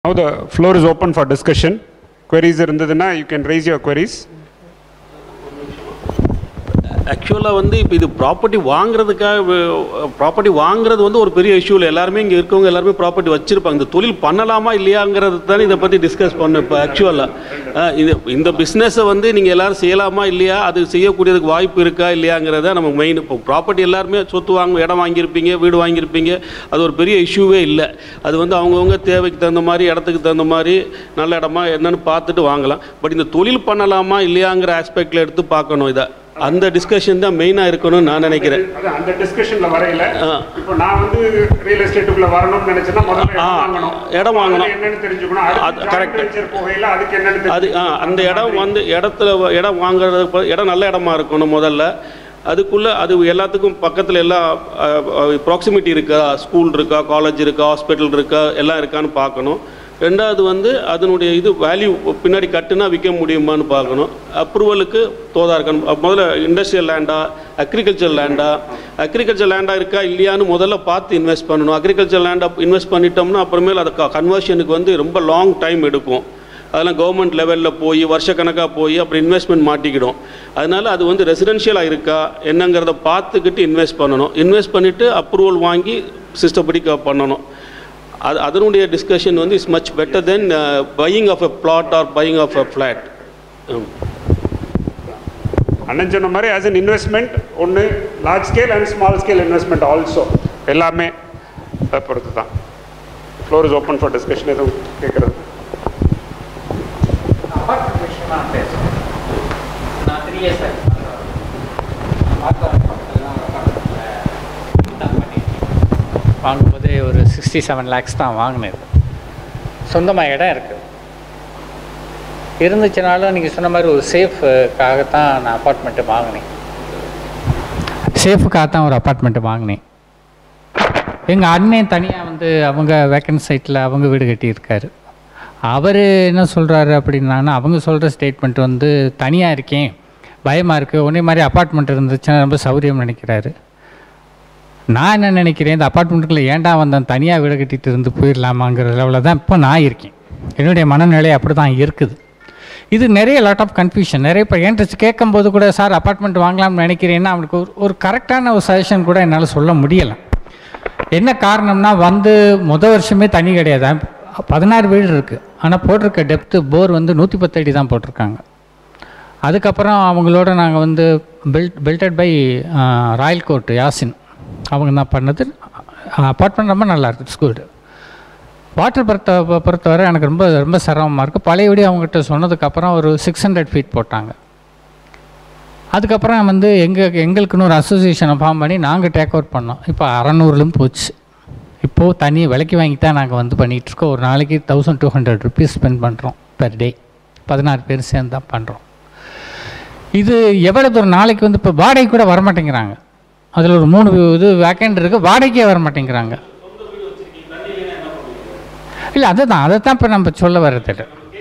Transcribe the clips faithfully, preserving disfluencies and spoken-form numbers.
Now the floor is open for discussion. Queries irundaduna, you can raise your queries. ஆக்சுவலாக வந்து இப்போ இது property வாங்குறதுக்காக ப்ராப்பர்ட்டி வாங்குறது வந்து ஒரு பெரிய இஷ்யூ இல்லை. எல்லாருமே இங்கே இருக்கவங்க எல்லாருமே ப்ராப்பர்ட்டி வச்சுருப்பாங்க. இந்த தொழில் பண்ணலாமா இல்லையாங்கிறது தானே இதை பற்றி டிஸ்கஸ் பண்ண. இப்போ ஆக்சுவலாக இது இந்த பிஸ்னஸை வந்து நீங்கள் எல்லோரும் செய்யலாமா இல்லையா, அது செய்யக்கூடியதுக்கு வாய்ப்பு இருக்கா இல்லையாங்கிறத நம்ம மெயின். இப்போ ப்ராப்பர்ட்டி எல்லாருமே சொத்து வாங்க இடம் வாங்கியிருப்பீங்க, வீடு வாங்கியிருப்பீங்க, அது ஒரு பெரிய இஷ்யூவே இல்லை. அது வந்து அவங்கவுங்க தேவைக்கு தகுந்த மாதிரி இடத்துக்கு தகுந்த மாதிரி நல்ல இடமா என்னென்னு பார்த்துட்டு வாங்கலாம். பட் இந்த தொழில் பண்ணலாமா இல்லையாங்கிற ஆஸ்பெக்டில் எடுத்து பார்க்கணும். இதை அந்த டிஸ்கஷன் தான் மெயினாக இருக்கணும்னு நான் நினைக்கிறேன். அந்த டிஸ்கஷன்ல வரையில இப்போ நான் வந்து ரியல் எஸ்டேட்டுக்குள்ள வரணும்னு நினைச்சேன்னா முதல்ல வாங்கணும், இடம் வாங்கணும், என்னன்னு தெரிஞ்சுக்கணும். அது கரெக்ட். போகையில அதுக்கு என்னன்னு அது அந்த இடம் வந்து இடத்துல இடம் வாங்குறது இடம் நல்ல இடமா இருக்கணும் முதல்ல. அதுக்குள்ளே அது எல்லாத்துக்கும் பக்கத்தில் எல்லாம் ப்ராக்சிமிட்டி இருக்கா, ஸ்கூல் இருக்கா, காலேஜ் இருக்கா, ஹாஸ்பிட்டல் இருக்கா, எல்லாம் இருக்கான்னு பார்க்கணும். ரெண்டாவது வந்து அதனுடைய இது வேல்யூ பின்னாடி கட்டுனா விற்க முடியுமான்னு பார்க்கணும். அப்ரூவலுக்கு தோதா இருக்கணும். முதல்ல இண்டஸ்ட்ரியல் லேண்டா, அக்ரிகல்ச்சர் லேண்டா, அக்ரிகல்ச்சர் லேண்டாக இருக்கா இல்லையான்னு முதல்ல பார்த்து இன்வெஸ்ட் பண்ணணும். அக்ரிகல்ச்சர் லேண்டாக இன்வெஸ்ட் பண்ணிட்டோம்னா அப்புறமேல் அது கன்வர்ஷனுக்கு வந்து ரொம்ப லாங் டைம் எடுக்கும். அதெல்லாம் கவர்மெண்ட் லெவலில் போய் வருஷக்கணக்காக போய் அப்புறம் இன்வெஸ்ட்மெண்ட் மாட்டிக்கிடும். அதனால் அது வந்து ரெசிடென்ஷியலாக இருக்கா என்னங்கிறத பார்த்துக்கிட்டு இன்வெஸ்ட் பண்ணணும். இன்வெஸ்ட் பண்ணிவிட்டு அப்ரூவல் வாங்கி சிஸ்டப்படி பண்ணணும். அது அதனுடைய டிஸ்கஷன் வந்து is much better than buying of a plot or buying of a flat. அண்ணன் சொன்ன மாதிரி ஆஸ் அன் இன்வெஸ்ட்மெண்ட் ஒன்று large scale and small scale investment also எல்லாமே அதை பொறுத்து தான். Floor is open for discussion. எதுவும் கேட்குறது? வாங்கும்போது ஒரு சிக்ஸ்டி செவன் லேக்ஸ் தான் வாங்கினது. சொந்தமாக இடம் இருக்குது இருந்துச்சுனாலும் நீங்கள் சொன்ன மாதிரி ஒரு சேஃபுக்காகத்தான் நான் அப்பார்ட்மெண்ட்டு வாங்கினேன். சேஃபுக்காக தான் ஒரு அப்பார்ட்மெண்ட்டு வாங்கினேன். எங்கள் அண்ணன் தனியாக வந்து அவங்க வேக்கன்ட் சைட்டில் அவங்க வீடு கட்டியிருக்காரு. அவர் என்ன சொல்கிறாரு அப்படின்னா, அவங்க சொல்கிற ஸ்டேட்மெண்ட் வந்து தனியாக இருக்கேன், பயமாக இருக்குது, ஒன்றே மாதிரி அப்பார்ட்மெண்ட் இருந்துச்சுன்னா ரொம்ப சௌகரியம் நினைக்கிறாரு. நான் என்ன நினைக்கிறேன், இந்த அப்பார்ட்மெண்ட்டுக்குள்ளே ஏன்டா வந்தேன், தனியாக வீடு கட்டிகிட்டு இருந்து போயிடலாமாங்கிற லெவலில் தான் இப்போ நான் இருக்கேன். என்னுடைய மனநிலை அப்படி தான் இருக்குது. இது நிறைய லாட் ஆஃப் கன்ஃபியூஷன். நிறைய இப்போ என்கிட்ட கேட்கும்போது கூட, சார் அப்பார்ட்மெண்ட் வாங்கலாம்னு நினைக்கிறேன்னா அவனுக்கு ஒரு ஒரு கரெக்டான ஒரு சஜஷன் கூட என்னால் சொல்ல முடியலை. என்ன காரணம்னா, வந்து மொதல் வருஷமே தண்ணி கிடையாது. பதினாறு வீடு இருக்குது, ஆனால் போட்டிருக்க டெப்த்து போர் வந்து நூற்றி பத்து அடி தான் போட்டிருக்காங்க. அதுக்கப்புறம் அவங்களோட நாங்கள் வந்து build built by royal court Yasin அவங்க தான் பண்ணது. அப்பார்ட்மெண்ட் ரொம்ப நல்லாயிருக்கு, இட்ஸ் குட். வாட்டர் பொறுத்த பொறுத்தவரை எனக்கு ரொம்ப ரொம்ப சிரமமாக இருக்குது. பழையபடி அவங்ககிட்ட சொன்னதுக்கப்புறம் ஒரு சிக்ஸ் ஹண்ட்ரட் ஃபீட் போட்டாங்க. அதுக்கப்புறம் வந்து எங்கள் எங்களுக்குன்னு ஒரு அசோசியேஷனை ஃபார்ம் பண்ணி நாங்கள் டேக் ஓவர் பண்ணோம். இப்போ அறநூறுலும் போச்சு. இப்போது தண்ணியை விலைக்கு வாங்கி தான் நாங்கள் வந்து பண்ணிகிட்ருக்கோம். ஒரு நாளைக்கு thousand two hundred rupees spend பண்ணுறோம் பெர் டே. பதினாறு பேர் சேர்ந்து தான் பண்ணுறோம். இது எவ்வளோ ஒரு நாளைக்கு வந்து இப்போ வாடகை கூட வரமாட்டேங்கிறாங்க. அதில் ஒரு மூணு இது வேக்கண்ட் இருக்குது, வாடகைக்கே வர மாட்டேங்கிறாங்க. இல்லை அதை தான் அதை தான் இப்போ நம்ம சொல்ல வர்றது.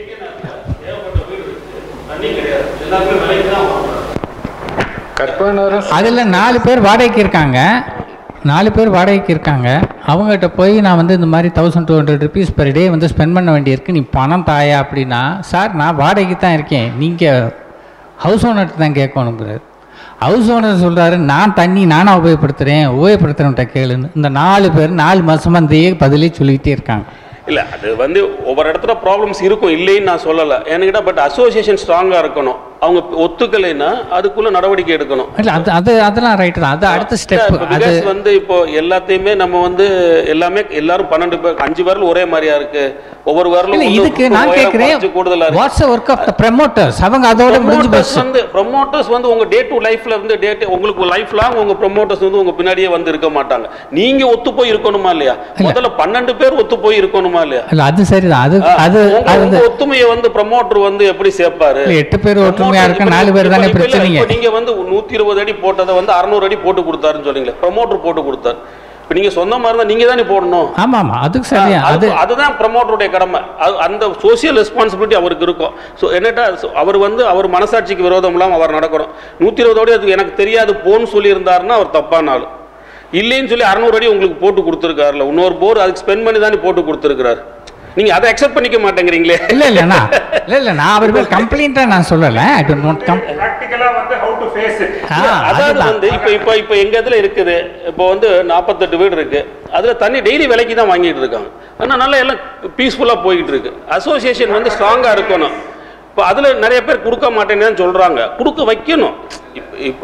அதில் நாலு பேர் வாடகைக்கு இருக்காங்க நாலு பேர் வாடகைக்கு இருக்காங்க அவங்ககிட்ட போய் நான் வந்து இந்த மாதிரி thousand two hundred rupees per day வந்து ஸ்பெண்ட் பண்ண வேண்டியிருக்கு, நீ பணம் தாயா அப்படின்னா, சார் நான் வாடகைக்கு தான் இருக்கேன், நீங்கள் ஹவுஸ் ஓனர்கிட்ட தான் கேட்கணுங்கிறார். ஹவுஸ் ஓனர் சொல்கிறாரு, நான் தண்ணி நானாக உபயோகப்படுத்துகிறேன், உபயோகப்படுத்துகிறவன்ட்ட கேளுன்னு. இந்த நாலு பேர் நாலு மாதமாக இந்த பதிலே சொல்லிக்கிட்டே இருக்காங்க. இல்லை, அது வந்து ஒவ்வொரு இடத்துல ப்ராப்ளம்ஸ் இருக்கும், இல்லைன்னு நான் சொல்லலை என்கிட்ட. பட் அசோசியேஷன் ஸ்ட்ராங்காக இருக்கணும். அவங்க ஒத்துக்கலைன்னா அதுக்குள்ள நடவடிக்கை எடுக்கணும். இல்லை அது அது அதெல்லாம் ரைட்டு தான். அது அடுத்த ஸ்டெப். அது வந்து இப்போ எல்லாத்தையுமே நம்ம வந்து எல்லாமே எல்லாரும் பன்னெண்டு பேர் அஞ்சு வரல ஒரே மாதிரியா இருக்கு. ஒவ்வொரு வரலும் இதுக்கு நான் கேட்குறேன், கூடுதலா what's work of the promoters. அவங்க அதோட முடிஞ்சு போச்சு. வந்து ப்ரமோட்டர்ஸ் வந்து உங்க டே டு லைஃப்ல இருந்து டே உங்களுக்கு லைஃப் லாங் உங்க ப்ரமோட்டர்ஸ் வந்து உங்க பின்னாடியே வந்து இருக்க மாட்டாங்க. நீங்க ஒத்து போய் இருக்கணுமா இல்லையா? முதல்ல பன்னெண்டு பேர் ஒத்து போய் இருக்கணுமா இல்லையா? இல்ல அது சரிதான். அது அது ஒத்துமையை வந்து ப்ரமோட்டர் வந்து எப்படி சேர்ப்பாரு? எட்டு பேர் ஒற்றுமையா இருக்க நாலு பேர் தானே பிரச்சனைங்க. நீங்க வந்து நூத்தி இருபது அடி போட்டதை வந்து அறுநூறு அடி போட்டு கொடுத்தாருன்னு சொல்றீங்களே, ப்ரமோட்டர் போட்டு கொடுத்தாரு. இப்போ நீங்கள் சொந்தமாக இருந்தால் நீங்கள் தானே போடணும். ஆமாம் ஆமாம், அதுக்கு சரியா. அது அதுதான் ப்ரமோட்டருடைய கடமை. அந்த சோசியல் ரெஸ்பான்சிபிலிட்டி அவருக்கு இருக்கும். ஸோ என்னட்டா அவர் வந்து அவர் மனசாட்சிக்கு விரோதம் இல்லாமல் அவர் நடக்கணும். நூற்றி இருபதோடு அது எனக்கு தெரியாது போன்னு சொல்லியிருந்தாருன்னா அவர் தப்பான ஆள். இல்லைன்னு சொல்லி அறுநூறு அடி உங்களுக்கு போட்டு கொடுத்துருக்காருல, இன்னொரு போர் அதுக்கு ஸ்பெண்ட் பண்ணி தானே போட்டு கொடுத்துருக்கிறார். நீங்கள் அதை அக்செப்ட் பண்ணிக்க மாட்டேங்கிறீங்களே. இல்லை இல்லைண்ணா இல்லை இல்லை நான் அவர் பேர் கம்ப்ளைண்ட்டாக நான் சொல்லலை. ஐ டோன்ட் நோட் கம் ப்ராக்டிக்கலாக வந்து ஹவு டு ஃபேஸ் இட். அதாவது வந்து இப்போ இப்போ இப்போ எங்கள் இதில் இருக்குது. இப்போ வந்து நாற்பத்தெட்டு வீடு இருக்குது. அதில் தண்ணி டெய்லி விலைக்கு தான் வாங்கிட்டு இருக்காங்க. ஆனால் நல்லா எல்லாம் பீஸ்ஃபுல்லாக போய்கிட்டு இருக்கு. அசோசியேஷன் வந்து ஸ்ட்ராங்காக இருக்கணும். இப்போ அதில் நிறைய பேர் கொடுக்க மாட்டேன்னு சொல்கிறாங்க. கொடுக்க வைக்கணும். இப்போ இப்போ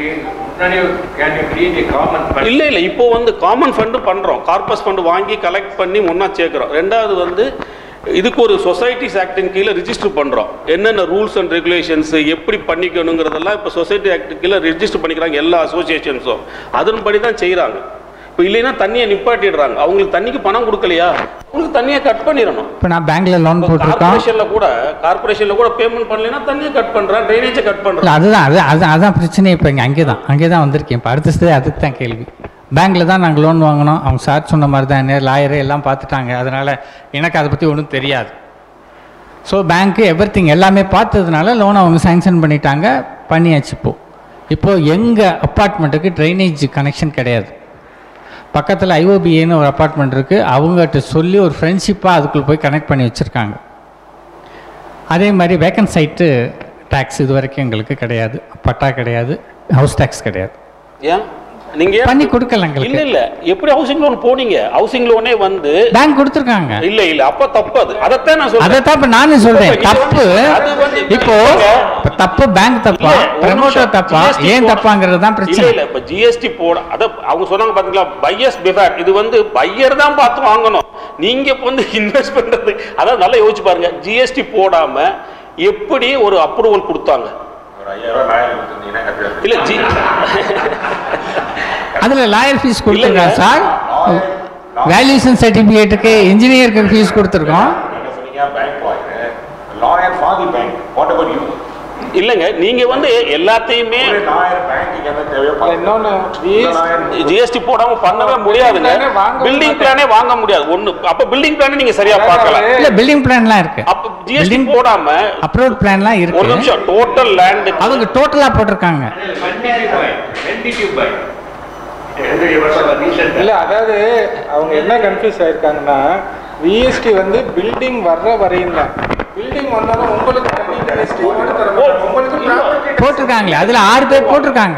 இல்லை இல்லை இப்போ வந்து காமன் ஃபண்டு பண்ணுறோம். கார்பஸ் ஃபண்டு வாங்கி கலெக்ட் பண்ணி ஒன்றா சேர்க்குறோம். ரெண்டாவது வந்து இதுக்கு ஒரு சொசைட்டிஸ் ஆக்டின் கீழே ரிஜிஸ்டர் பண்ணுறோம். என்னென்ன ரூல்ஸ் அண்ட் ரெகுலேஷன்ஸ் எப்படி பண்ணிக்கணுங்கிறதெல்லாம் இப்போ சொசைட்டி ஆக்ட் கீழே ரிஜிஸ்டர் பண்ணிக்கிறாங்க எல்லா அசோசியேஷன்ஸும். அதன்படி தான் செய்கிறாங்க. இப்போ இல்லைன்னா தண்ணியை நிப்பாட்டிடுறாங்க. அவங்களுக்கு தண்ணிக்கு பணம் கொடுக்கலையா, அவங்களுக்கு தண்ணியை கட் பண்ணிடணும். இப்போ நான் பேங்க்ல லோன் போட்டிருக்கேன். கார்பரேஷனில் கூட கார்பரேஷனில் கூட பேமெண்ட் பண்ணலைன்னா தண்ணியை கட் பண்ணுறேன், ட்ரைனேஜை கட் பண்ணுறேன். அதுதான் அது அது அதான் பிரச்சனை. இப்போ இங்கே அங்கே தான் அங்கே தான் வந்திருக்கேன். இப்போ அடுத்தது அதுக்கு தான் கேள்வி. பேங்க்கில் தான் நாங்கள் லோன் வாங்கினோம். அவங்க சார் சொன்ன மாதிரி தான் என்ன லாயரு எல்லாம் பார்த்துட்டாங்க. அதனால் எனக்கு அதை பற்றி ஒன்றும் தெரியாது. ஸோ பேங்க்கு எவ்ரி திங் எல்லாமே பார்த்ததுனால லோனை அவங்க சாங்ஷன் பண்ணிட்டாங்க, பண்ணியாச்சு. இப்போது இப்போது எங்கள் அப்பார்ட்மெண்ட்டுக்கு ட்ரைனேஜ் கனெக்ஷன் கிடையாது. பக்கத்தில் ஐஓபிஏன்னு ஒரு அப்பார்ட்மெண்ட் இருக்குது. அவங்ககிட்ட சொல்லி ஒரு ஃப்ரெண்ட்ஷிப்பாக அதுக்குள்ளே போய் கனெக்ட் பண்ணி வச்சுருக்காங்க. அதே மாதிரி வேக்கன்ட் சைட்டு டேக்ஸ் இது வரைக்கும் எங்களுக்கு கிடையாது. பட்டா கிடையாது, ஹவுஸ் டேக்ஸ் கிடையாது. ஏன் நீங்கள் பண்ணி கொடுக்கல எங்களுக்கு? இல்லை இல்லை எப்படி ஹவுசிங் லோன் போனீங்க? ஹவுசிங் லோனே வந்து பேங்க் கொடுத்துருக்காங்க. இல்லை இல்லை அப்போ தப்பு. அது அதைத்தான் நான் சொல்றேன். அதைத்தான் இப்போ நானும் சொல்கிறேன் தப்பு. இப்போ தப்பு பேங்க் தப்பா, ப்ரமோட்டர் தப்பா, ஏன் தப்பாங்கிறது தான் பிரச்சனை. இல்லை இப்போ ஜிஎஸ்டி போட அதை அவங்க சொன்னாங்க பார்த்தீங்களா, பையர்ஸ் பிஃபேக்ட். இது வந்து பையர் தான் பார்த்து வாங்கணும். நீங்கள் இப்போ வந்து இன்வெஸ்ட் பண்ணுறது அதாவது நல்லா யோசிச்சு பாருங்க. ஜிஎஸ்டி போடாமல் எப்படி ஒரு அப்ரூவல் கொடுத்தாங்க? இல்லை ஜி அதில் லாயர் ஃபீஸ் கொடுத்துருக்கோம் சார். வேல்யூஷன் சர்டிஃபிகேட்டுக்கு இன்ஜினியருக்கு ஃபீஸ் கொடுத்துருக்கோம். இல்லைங்க நீங்க வந்து எல்லாத்தையுமே ஜிஎஸ்டி போடாம பண்ணவே முடியாதுங்க. பில்டிங் பிளானே வாங்க முடியாது ஒண்ணு. அப்ப பில்டிங் பிளானே நீங்க சரியா பார்க்கல. இல்ல பில்டிங் பிளான்லாம் இருக்கு. அப்ப ஜிஎஸ்டி போடாம அப்ரூவ்ட் பிளான்லாம் இருக்கு. ஒரு நிமிஷம் டோட்டல் லேண்ட் அவங்க டோட்டலா போட்டிருக்காங்க. இல்ல அதாவது அவங்க என்ன கன்ஃபியூஸ் ஆயிருக்காங்கன்னா விஎஸ்டி வந்து பில்டிங் வர்ற வரையும் தான். பில்டிங் வந்தாலும் உங்களுக்கு போட்டிருக்காங்களே அதுல ஆறு பேர் போட்டிருக்காங்க.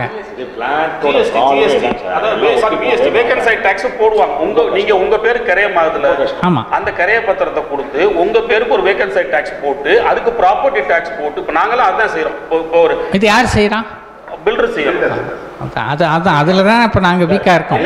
போடுவாங்க. உங்க நீங்க உங்க பேரு கரைய மாதத்துல அந்த கரைய பத்திரத்தை கொடுத்து உங்க பேருக்கு ஒரு வேகன்ட் சைட் டாக்ஸ் போட்டு அதுக்கு ப்ராப்பர்ட்டி டாக்ஸ் போட்டு இப்ப நாங்களும் அதான் செய்யறோம். இது யார் செய்யறான்? பில்டர் செய்யறோம். அது அதான் அதுல தான் இப்போ நாங்கள் வீக்காக இருக்கோம்.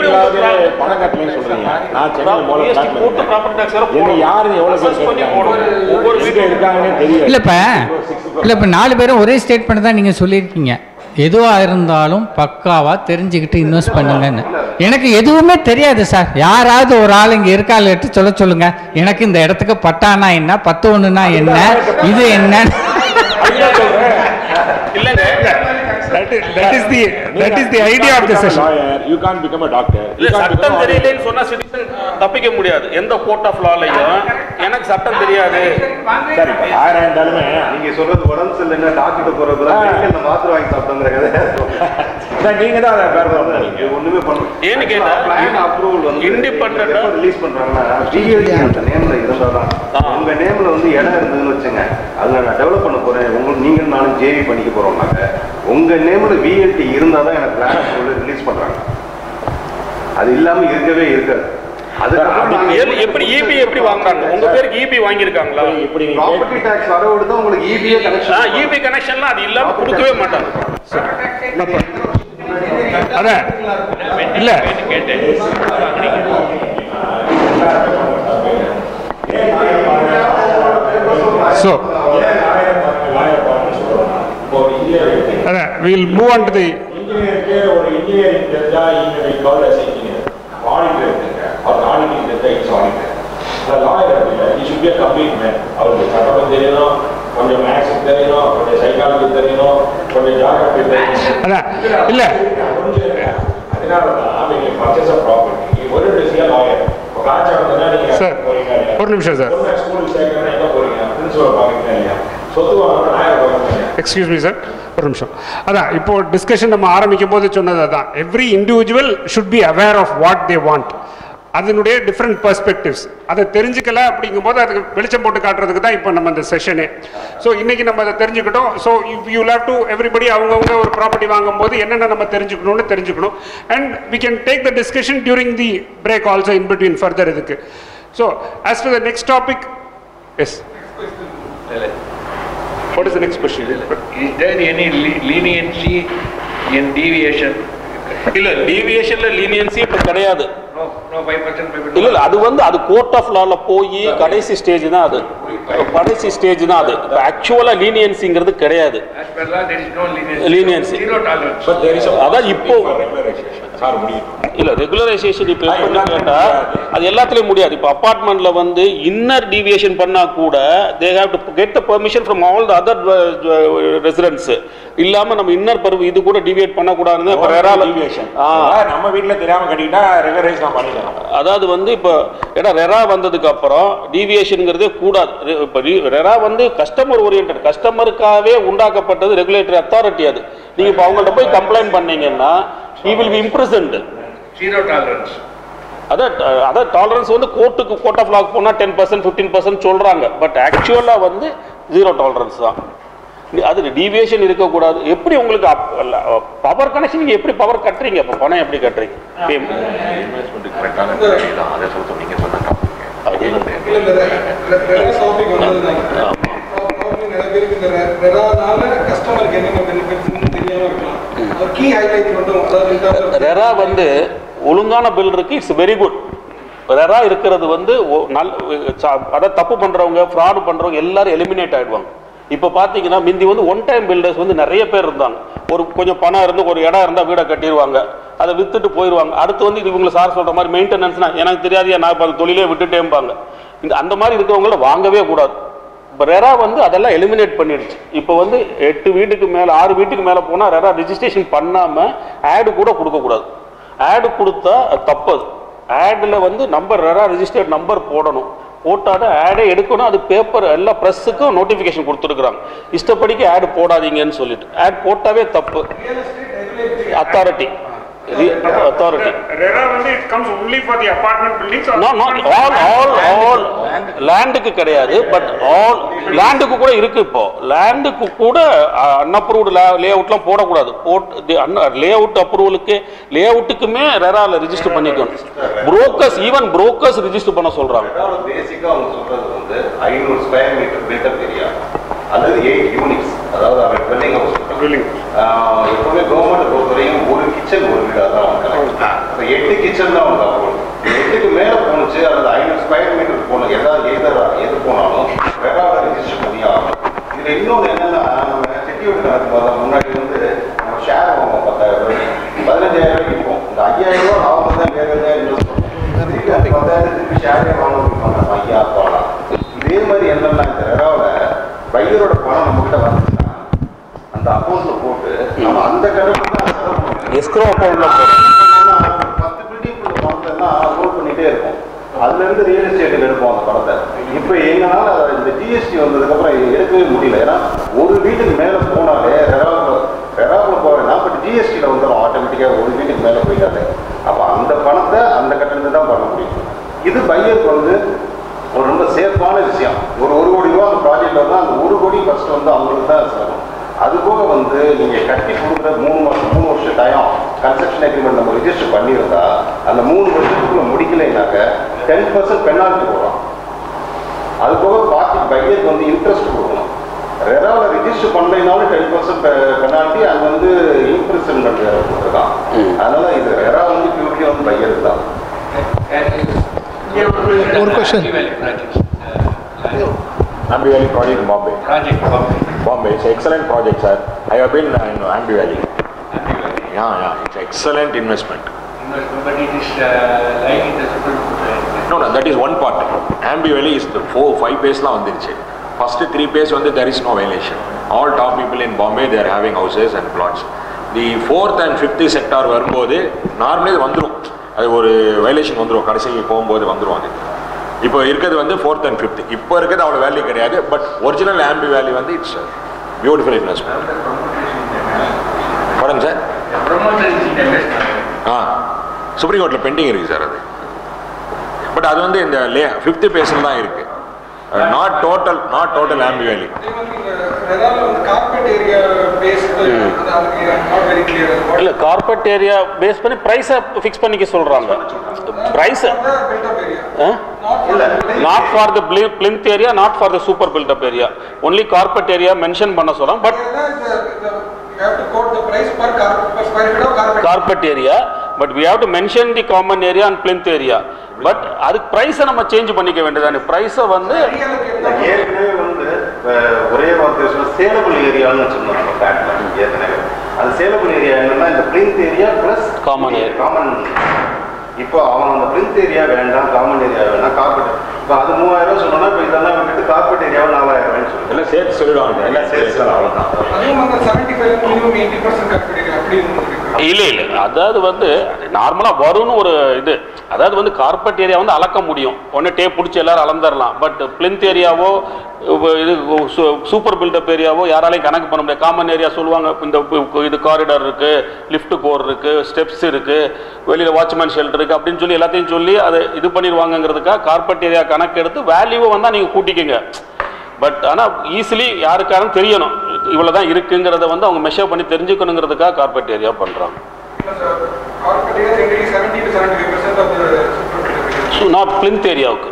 இல்லை இப்போ இல்லை இப்போ நாலு பேரும் ஒரே ஸ்டேட்மெண்ட் தான் நீங்கள் சொல்லியிருக்கீங்க. எதுவாக இருந்தாலும் பக்காவாக தெரிஞ்சுக்கிட்டு இன்வெஸ்ட் பண்ணுங்கன்னு. எனக்கு எதுவுமே தெரியாது சார். யாராவது ஒரு ஆள் இங்கே இருக்காள் எடுத்து சொல்ல சொல்லுங்க. எனக்கு இந்த இடத்துக்கு பட்டானா என்ன, பத்து ஒன்றுனா என்ன, இது என்ன? இல்லைங்க That is, that is the that is the idea of the session. You can't become a doctor. இல்ல சட்டம் தெரியலன்னு சொன்னா சிட்டிசன் தப்பிக்க முடியாது. எந்த கோர்ட் ஆஃப் லாலயும் எனக்கு சட்டம் தெரியாது. சரி ஆயிரம் இருந்தாலுமே நீங்க சொல்றது உடம்பு சரியில்லைன்னா டாக்டர் போறது மெடிக்கல்ல மாத்திரை வாங்கி சாப்பிடுங்கிற கதை. சார் நீங்க தான் அதை பேர் பண்ணுவீங்க. ஒண்ணுமே பண்ண. ஏன்னு கேட்டா பிளான் அப்ரூவல் வந்து இண்டிபெண்டன்ட்டா ரிலீஸ் பண்றாங்கன்னா டிஎல்டி அந்த நேம்ல இருந்தாதான். உங்க நேம்ல வந்து இடம் இருந்ததுன்னு வச்சுங்க. அதுல நான் டெவலப் பண்ண போறேன். உங்களுக்கு நீங்க நானும் ஜேவி பண்ணிக்க போறோம்னாங்க. உங்க நேம்ல விஎல்டி இருந்தாதான் எனக்கு பிளான் அப்ரூவல் ரிலீஸ் பண்றாங்க. அது இல்லாம இருக்கவே இருக்காது. எப்படி ஈபி எப்படி வாங்குறாங்க? உங்க பேருக்கு ஈபி வாங்கியிருக்காங்களா? இப்படி ப்ராப்பர்ட்டி டாக்ஸ் வரவுடு தான் உங்களுக்கு ஈபிஏ கனெக்ஷன். ஈபி கனெக்ஷன்லாம் அது இல்லாம கொடுக்கவே மாட்டாங்க. அத இல்ல கேட்டேன். So அத we will move on to the இன்ஜினியருக்கு ஒரு இன்ஜினியரிங் தெரிஞ்சா இன்ஜினியரிங் கால் as engineer ஆடிட்டர் இருக்குங்க. அவர் ஆடிட்டிங் தெரிஞ்சா இட்ஸ் ஆடிட்டர். அந்த லாயர் இல்ல he should be a complete man. அவருக்கு சட்டம் தெரியணும், கொஞ்சம் மேத்ஸ் தெரியணும், கொஞ்சம் சைக்காலஜி தெரியணும், கொஞ்சம் ஜியோகிராஃபி தெரியணும். அத இல்ல அதனால தான் நீங்க பர்ச்சேஸ் ஆஃப் ப்ராப்பர்ட்டி ஒரு டிசியா லாயர் காச்சா வந்தா நீங்க சார் ஒரு நிமிஷம் சார். ஸ்கூல் சேர்க்கறதா எங்க போறீங்க? பிரின்சிபல் பாக்கறீங்க இல்லையா? சொத்து வாங்குற லாயர் பாக்கறீங்க. எக்ஸ்கியூஸ் மீ சார் ஒரு நிமிஷம். அதான் இப்போ டிஸ்கஷன் நம்ம ஆரம்பிக்கும் போது சொன்னது அதான். Every individual should be aware of what they want. அதனுடைய டிஃப்ரெண்ட் பெர்ஸ்பெக்டிவ்ஸ் அதை தெரிஞ்சுக்கல அப்படிங்கும்போது அதுக்கு வெளிச்சம் போட்டு காட்டுறதுக்கு தான் இப்போ நம்ம இந்த செஷனே. ஸோ இன்றைக்கி நம்ம அதை தெரிஞ்சுக்கிட்டோம். So you have to everybody அவங்கவுங்க ஒரு ப்ராப்பர்ட்டி வாங்கும்போது என்னென்ன நம்ம தெரிஞ்சுக்கணும்னு தெரிஞ்சுக்கணும். And we can take the discussion during the break also in between further இதுக்கு. So as to the next topic, yes, what is the next question? Is there any leniency in deviation? இல்லை, டீவியேஷனில் leniency இப்போ கிடையாது. இல்ல இல்ல அது வந்து அது court of லால போய் கடைசி ஸ்டேஜ் தான், அது கடைசி ஸ்டேஜ் தான். அது ஆக்சுவலா லீனியன்சிங்கிறது கிடையாது. லீனியன்சி அதான் இப்போ இல்ல ரெகுலரைசேஷன் இப்போ கேட்டா அது எல்லாத்துலயும் முடியாது. இப்போ அபார்ட்மெண்ட்ல வந்து இன்னர் டீவியேஷன் பண்ணா கூட they have to get the permission from all the other residents. இல்லாம நம்ம இன்னர் பர் இது கூட டிவியேட் பண்ண கூடாதுன்னு நம்ம வீட்டுல தெரியாம கட்டிட்டா ரெகுலரைஸ் தான் பண்ணிக்கலாம். அதாவது வந்து இப்போ ஏன்னா ரெரா வந்ததுக்கு அப்புறம் டீவியேஷனுங்கிறதே கூடாது. இப்போ ரெரா வந்து கஸ்டமர் ஓரியன்ட், கஸ்டமருக்காகவே உண்டாக்கப்பட்டது ரெகுலேட்டரி அத்தாரிட்டி. அது நீங்க இப்போ அவங்கள்ட்ட போய் கம்ப்ளைண்ட் பண்ணீங்கன்னா he will be imprisoned. Zero tolerance. அதான் அதான் டாலரன்ஸ் வந்து கோர்ட்டுக்கு கோர்ட் ஆஃப் லாக்கு போனால் டென் பர்சன்ட் ஃபிஃப்டீன் பர்சன்ட் சொல்கிறாங்க. பட் ஆக்சுவலாக வந்து ஜீரோ டாலரன்ஸ் தான். அது டீவியேஷன் இருக்கக்கூடாது. எப்படி உங்களுக்கு பவர் கனெக்ஷன் நீங்கள் எப்படி பவர் கட்டுறீங்க? இப்போ பணம் எப்படி கட்டுறீங்க? ரெரா வந்து ஒழுங்கான பில் இருக்கு, இட்ஸ் வெரி குட். ரெரா இருக்கிறது வந்து நல் அதாவது தப்பு பண்றவங்க, ஃப்ராட் பண்றவங்க எல்லாரும் எலிமினேட் ஆயிடுவாங்க. இப்போ பார்த்தீங்கன்னா முந்தி வந்து ஒன் டைம் பில்டர்ஸ் வந்து நிறைய பேர் இருந்தாங்க. ஒரு கொஞ்சம் பணம் இருந்து ஒரு இடம் இருந்தால் வீடை கட்டிடுவாங்க, அதை வித்துட்டு போயிடுவாங்க. அடுத்து வந்து இது இவங்களை சார் சொல்ற மாதிரி மெயின்டெனன்ஸ்னா எனக்கு தெரியாது, நான் இப்போ அந்த தொழிலே விட்டுட்டேம்பாங்க. இந்த அந்த மாதிரி இருக்கிறவங்கள வாங்கவே கூடாது. இப்போ ரெரா வந்து அதெல்லாம் எலிமினேட் பண்ணிடுச்சு. இப்போ வந்து எட்டு வீட்டுக்கு மேலே ஆறு வீட்டுக்கு மேலே போனால் ரெரா ரிஜிஸ்ட்ரேஷன் பண்ணாமல் ஆடு கூட கொடுக்கக்கூடாது. ஆடு கொடுத்தா அது தப்பது. ஆடில் வந்து நம்பர் ரெரா ரிஜிஸ்டர்ட் நம்பர் போடணும். போட்டாட ஆடே எடுக்கணும். அது பேப்பர் எல்லா ப்ரெஸ்ஸுக்கும் நோட்டிஃபிகேஷன் கொடுத்துருக்குறாங்க, இஷ்டப்படிக்கு ஆடு போடாதீங்கன்னு சொல்லிட்டு. ஆட் போட்டாவே தப்பு. Authority authority. RERA வந்து it comes only for the apartment buildings or no not all all all landக்கு கிடையாது. பட் ஆல் லேண்டுக்கு கூட இருக்கு. இப்போ லேண்டுக்கு கூட அன்அப்ரூவ்டு லே அவுட்லாம் போடக்கூடாது. போட் லே அவுட் அப்ரூவலுக்கு லே அவுட்டுக்குமே ரெரால ரிஜிஸ்டர் பண்ணிக்கணும். புரோக்கர்ஸ் ஈவன் புரோக்கர்ஸ் ரிஜிஸ்டர் பண்ண சொல்றாங்க. பேசிக்கா அவங்க சொல்றது வந்து ஐநூறு ஸ்கொயர் மீட்டர் பில்டப் ஏரியா அல்லது எயிட் யூனிட்ஸ், அதாவது அவங்க பில்டிங் ஹவுஸ் எப்பவுமே கவர்மெண்ட் பொறுத்தவரையும் ஒரு கிச்சன் ஒரு வீடாக தான் அவங்க எட்டு கிச்சன் தான் அவங்க அப்ரூவல். எட்டுக்கு மேலே போணுச்சு அல்லது ஐநூறு ஸ்கொயர் மீட்டர் போகணும், ஏதாவது எதா எது போனாலும் ரெராவை ரிஜிஸ்டர் பண்ணி ஆகணும். இதில் இன்னொன்று என்னென்னா, நம்ம செட்டியோட கணக்கு பார்த்தா முன்னாடி வந்து நம்ம ஷேர் வாங்குவோம் பத்தாயிரம் ரூபாய் பதினஞ்சாயிரம் ரூபாய்க்கு இருக்கும். இந்த ஐயாயிரம் ரூபா லாபம் தான் வேறு எதாவது இன்வெஸ்ட் பண்ணுவோம். திருப்பி அந்த பத்தாயிரத்துக்கு ஷேரே வாங்கணும் ஐயா போகலாம். இதே மாதிரி என்னென்னா இந்த ரெராவில் பையரோட பணம் நம்மகிட்ட வந்துச்சுன்னா அந்த அக்கௌண்ட்ல போட்டு நம்ம அந்த கணக்கு தான் எஸ்க்ரோ அக்கௌண்ட்ல பத்து பில்டிங் உள்ள பணத்தை எல்லாம் ஹோல்ட் பண்ணிட்டே இருக்கும். அதுல இருந்து ரியல் எஸ்டேட்டுக்கு எடுப்போம் அந்த பணத்தை. இப்போ எங்கனால இந்த ஜிஎஸ்டி வந்ததுக்கு அப்புறம் எடுக்கவே முடியல. ஏன்னா ஒரு வீட்டுக்கு மேல போனாலே ரெராவில் ரெராவில் போவேன்னா பட் ஜிஎஸ்டியில் வந்துடும் ஆட்டோமேட்டிக்காக. ஒரு வீட்டுக்கு மேலே போயிட்டாலே அப்போ அந்த பணத்தை அந்த கட்டணத்தை தான் பண்ண முடியும். இது பையருக்கு வந்து ஒரு ரொம்ப சேஃபான விஷயம். ஒரு ஒரு கோடி ரூபா அந்த ப்ராஜெக்ட் வந்து அந்த ஒரு கோடி ஃபர்ஸ்ட் வந்து அவங்களுக்கு தான் செலவும். அது போக வந்து நீங்கள் கட்டி கொடுக்குற மூணு மாதம் மூணு வருஷம் டயம் கன்ஸ்ட்ரக்ஷன் அக்ரிமெண்ட் நம்ம ரிஜிஸ்டர் பண்ணியிருந்தா அந்த மூணு வருஷத்துக்குள்ள முடிக்கலைனாக்க டென் பர்சன்ட் பெனால்ட்டி போடுறோம். அது போக பார்ட்டி பையருக்கு வந்து இன்ட்ரெஸ்ட் கொடுக்கணும். ரெராவில் ரிஜிஸ்டர் பண்ணலைனாலும் டென் பர்சன்ட் பெனால்ட்டி, அது வந்து இம்ப்ரிசன்மெண்ட் வேறு கொடுத்துருக்கான். அதனால இது ரெரா வந்து பியூட்டி வந்து பையருக்கு தான். One question. Ambi Valley project in Bombay. Project Bombay. Bombay, it's an excellent project, sir. I have been in Ambi Valley. Yeah, yeah, it's an excellent investment. Investment, but it is uh, lying in the Supreme Court. No, no, that is one part. Ambi Valley is the four, five pace now on the first three pace on the there is no violation. All top people in Bombay, they are having houses and plots. The fourth and fifth sector வரும்போது normally வந்துடும், அது ஒரு violation வந்துடும், கடைசி போகும்போது வந்துடும். அது இப்போ இருக்கிறது வந்து ஃபோர்த் அண்ட் ஃபிஃப்த். இப்போ இருக்கிறது அவ்வளோ வேல்யூ கிடையாது. பட் ஒரிஜினல் ஆம்பி வேல்யூ வந்து இட்ஸ் பியூட்டிஃபுல் இன்வெஸ்ட்மெண்ட். பாருங்க சார். ஆ சுப்ரீம் கோர்ட்டில் பெண்டிங் இருக்குது சார். அது பட் அது வந்து இந்த லே ஃபிஃப்த் பேஸில் தான் இருக்கு. Not total not total Aamby Valley. இல்லை கார்பெட் ஏரியா பேஸ் பண்ணி ப்ரைஸை ஃபிக்ஸ் பண்ணிக்க சொல்கிறாங்க. Price not for the plinth area, not for the super built up area, only carpet area mention பண்ண சொல்கிறோம். But carpet area, but we have to mention the common area and plinth area. But அதுக்கு பிரைஸை நம்ம change பண்ணிக்க வேண்டியதானே. பிரைஸை வந்து ஏற்கனவே வந்து ஒரே வார்த்தை சொல்ல சேலபிள் ஏரியான்னு சொன்னாங்க ஃபிளாட்ல. ஏற்கனவே அது சேலபிள் ஏரியா என்னன்னா இந்த plinth area plus common area. Common இப்போ அவன் அந்த பிளிந்த் ஏரியா வேண்டாம், காமன் ஏரியா வேண்டாம், கார்பெட் இப்போ அது மூவாயிரம் ரூபா சொன்னா இப்போ இதெல்லாம் விட்டுட்டு கார்பெட் ஏரியாவை நாலாயிரம் ரூபாய்ன்னு சொல்லி எல்லாம் சேர்த்து சொல்லிடுவாங்க. எல்லாம் சேர்த்து அவ்வளோதான். இல்லை இல்லை அதாவது வந்து நார்மலாக வரும்னு ஒரு இது. அதாவது வந்து கார்பெட் ஏரியா வந்து அளக்க முடியும், ஒன்று டேப் பிடிச்சி எல்லாரும் அளந்துடலாம். பட் பிளிந்த் ஏரியாவோ இது சூப்பர் பில்டப் ஏரியாவோ யாராலையும் கணக்கு பண்ண முடியாது. காமன் ஏரியா சொல்லுவாங்க, இந்த இது காரிடார் இருக்குது, லிஃப்ட் கோர் இருக்குது, ஸ்டெப்ஸ் இருக்குது, வெளியில் வாட்ச்மேன் ஷெல்டர் இருக்குது அப்படின்னு சொல்லி எல்லாத்தையும் சொல்லி அதை இது பண்ணிடுவாங்கங்கிறதுக்காக கார்பெட் ஏரியா கணக்கு எடுத்து வேல்யூவை வந்தால் நீங்கள் கூட்டிக்கங்க. பட் ஆனால் ஈஸிலி யாருக்காரும் தெரியணும் இவ்வளோ தான் இருக்குங்கிறத வந்து அவங்க மெஷர் பண்ணி தெரிஞ்சுக்கணுங்கிறதுக்காக கார்பெட் ஏரியா பண்ணுறாங்க. நாட் பிளிந்த் ஏரியாவுக்கு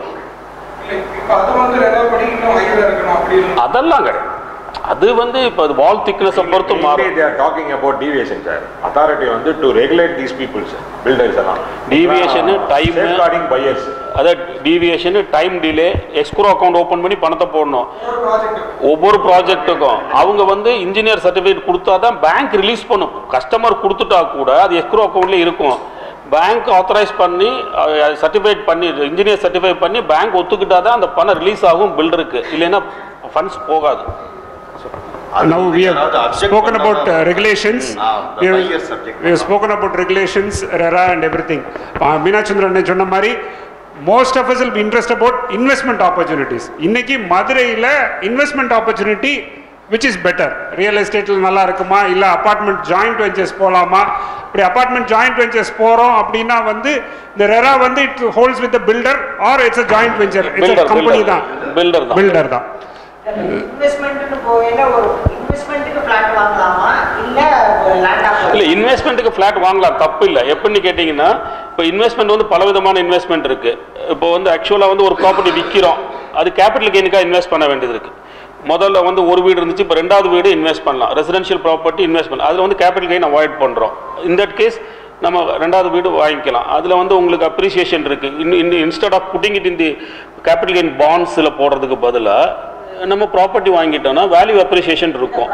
அதெல்லாம் கிடையாது. அது வந்து இப்போ வால் திக்னஸை பொறுத்து மாறும். they are talking about deviation sir. authority வந்து to regulate these people sir, builders எல்லாம் deviation டைம் safeguarding buyers. அத deviation டைம் டிலே, எஸ்க்ரோ அக்கவுண்ட் ஓபன் பண்ணி பணத்தை போடணும் ஒவ்வொரு ப்ராஜெக்ட்டுக்கும். அவங்க வந்து இன்ஜினியர் சர்டிஃபிகேட் கொடுத்தா தான் பேங்க் ரிலீஸ் பண்ணும். கஸ்டமர் கொடுத்துட்டா கூட அது எஸ்க்ரோ அக்கவுண்ட்ல இருக்கும். பேங்க் ஆத்தரைஸ் பண்ணி சர்டிஃபைட் பண்ணி இன்ஜினியர் சர்டிஃபை பண்ணி பேங்க் ஒத்துக்கிட்டா தான் அந்த பணம் ரிலீஸ் ஆகும் பில்டருக்கு, இல்லைன்னா ஃபண்ட்ஸ் போகாது. Now we have spoken about uh, regulations. We have, we have spoken about regulations, R E R A and everything. Meenachandran சொன்ன மாதிரி most of us will be interested about investment opportunities. இன்னைக்கு மதுரையில் investment opportunity which is better? Real எஸ்டேட்டில் நல்லா இருக்குமா, இல்லை apartment joint ventures போகலாமா? இப்படி அப்பார்ட்மெண்ட் ஜாயிண்ட் வெஞ்சர்ஸ் போகிறோம் அப்படின்னா வந்து இந்த R E R A வந்து it holds with the builder or it's a joint venture, it's a company தான், பில்டர் தான் பில்டர் தான். இன்வெஸ்ட்மென்ட்னு போவேல ஒரு இன்வெஸ்ட்மென்ட்க்கு ஃபிளாட் வாங்கலாமா இல்ல லேண்ட் ஆஃப் இல்ல இன்வெஸ்ட்மென்ட்க்கு ஃபிளாட் வாங்கலாம், தப்பு இல்லை. எப்படின்னு கேட்டிங்கன்னா இப்போ இன்வெஸ்ட்மெண்ட் வந்து பல விதமான இன்வெஸ்ட்மெண்ட் இருக்கு. இப்போ வந்து ஆக்சுவலாக வந்து ஒரு ப்ராப்பர்ட்டி விற்கிறோம், அது கேபிட்டல் கெயினுக்காக இன்வெஸ்ட் பண்ண வேண்டியது இருக்கு. முதல்ல வந்து ஒரு வீடு இருந்துச்சு, இப்போ ரெண்டாவது வீடு இன்வெஸ்ட் பண்ணலாம். ரெசிடென்ஷியல் ப்ராப்பர்ட்டி இன்வெஸ்ட் பண்ணலாம், அதில் வந்து கேபிட்டல் கெயின் அவாய்ட் பண்ணுறோம். இன் தட் கேஸ் நம்ம ரெண்டாவது வீடு வாங்கிக்கலாம். அதில் வந்து உங்களுக்கு அப்ரிசியேஷன் இருக்குது. In instead of putting it in the capital gain பாண்ட்ஸில் போடுறதுக்கு பதிலாக நம்ம ப்ராப்பர்ட்டி வாங்கிட்டோம்னா வேல்யூ அப்ரிசியேஷன் இருக்கும்.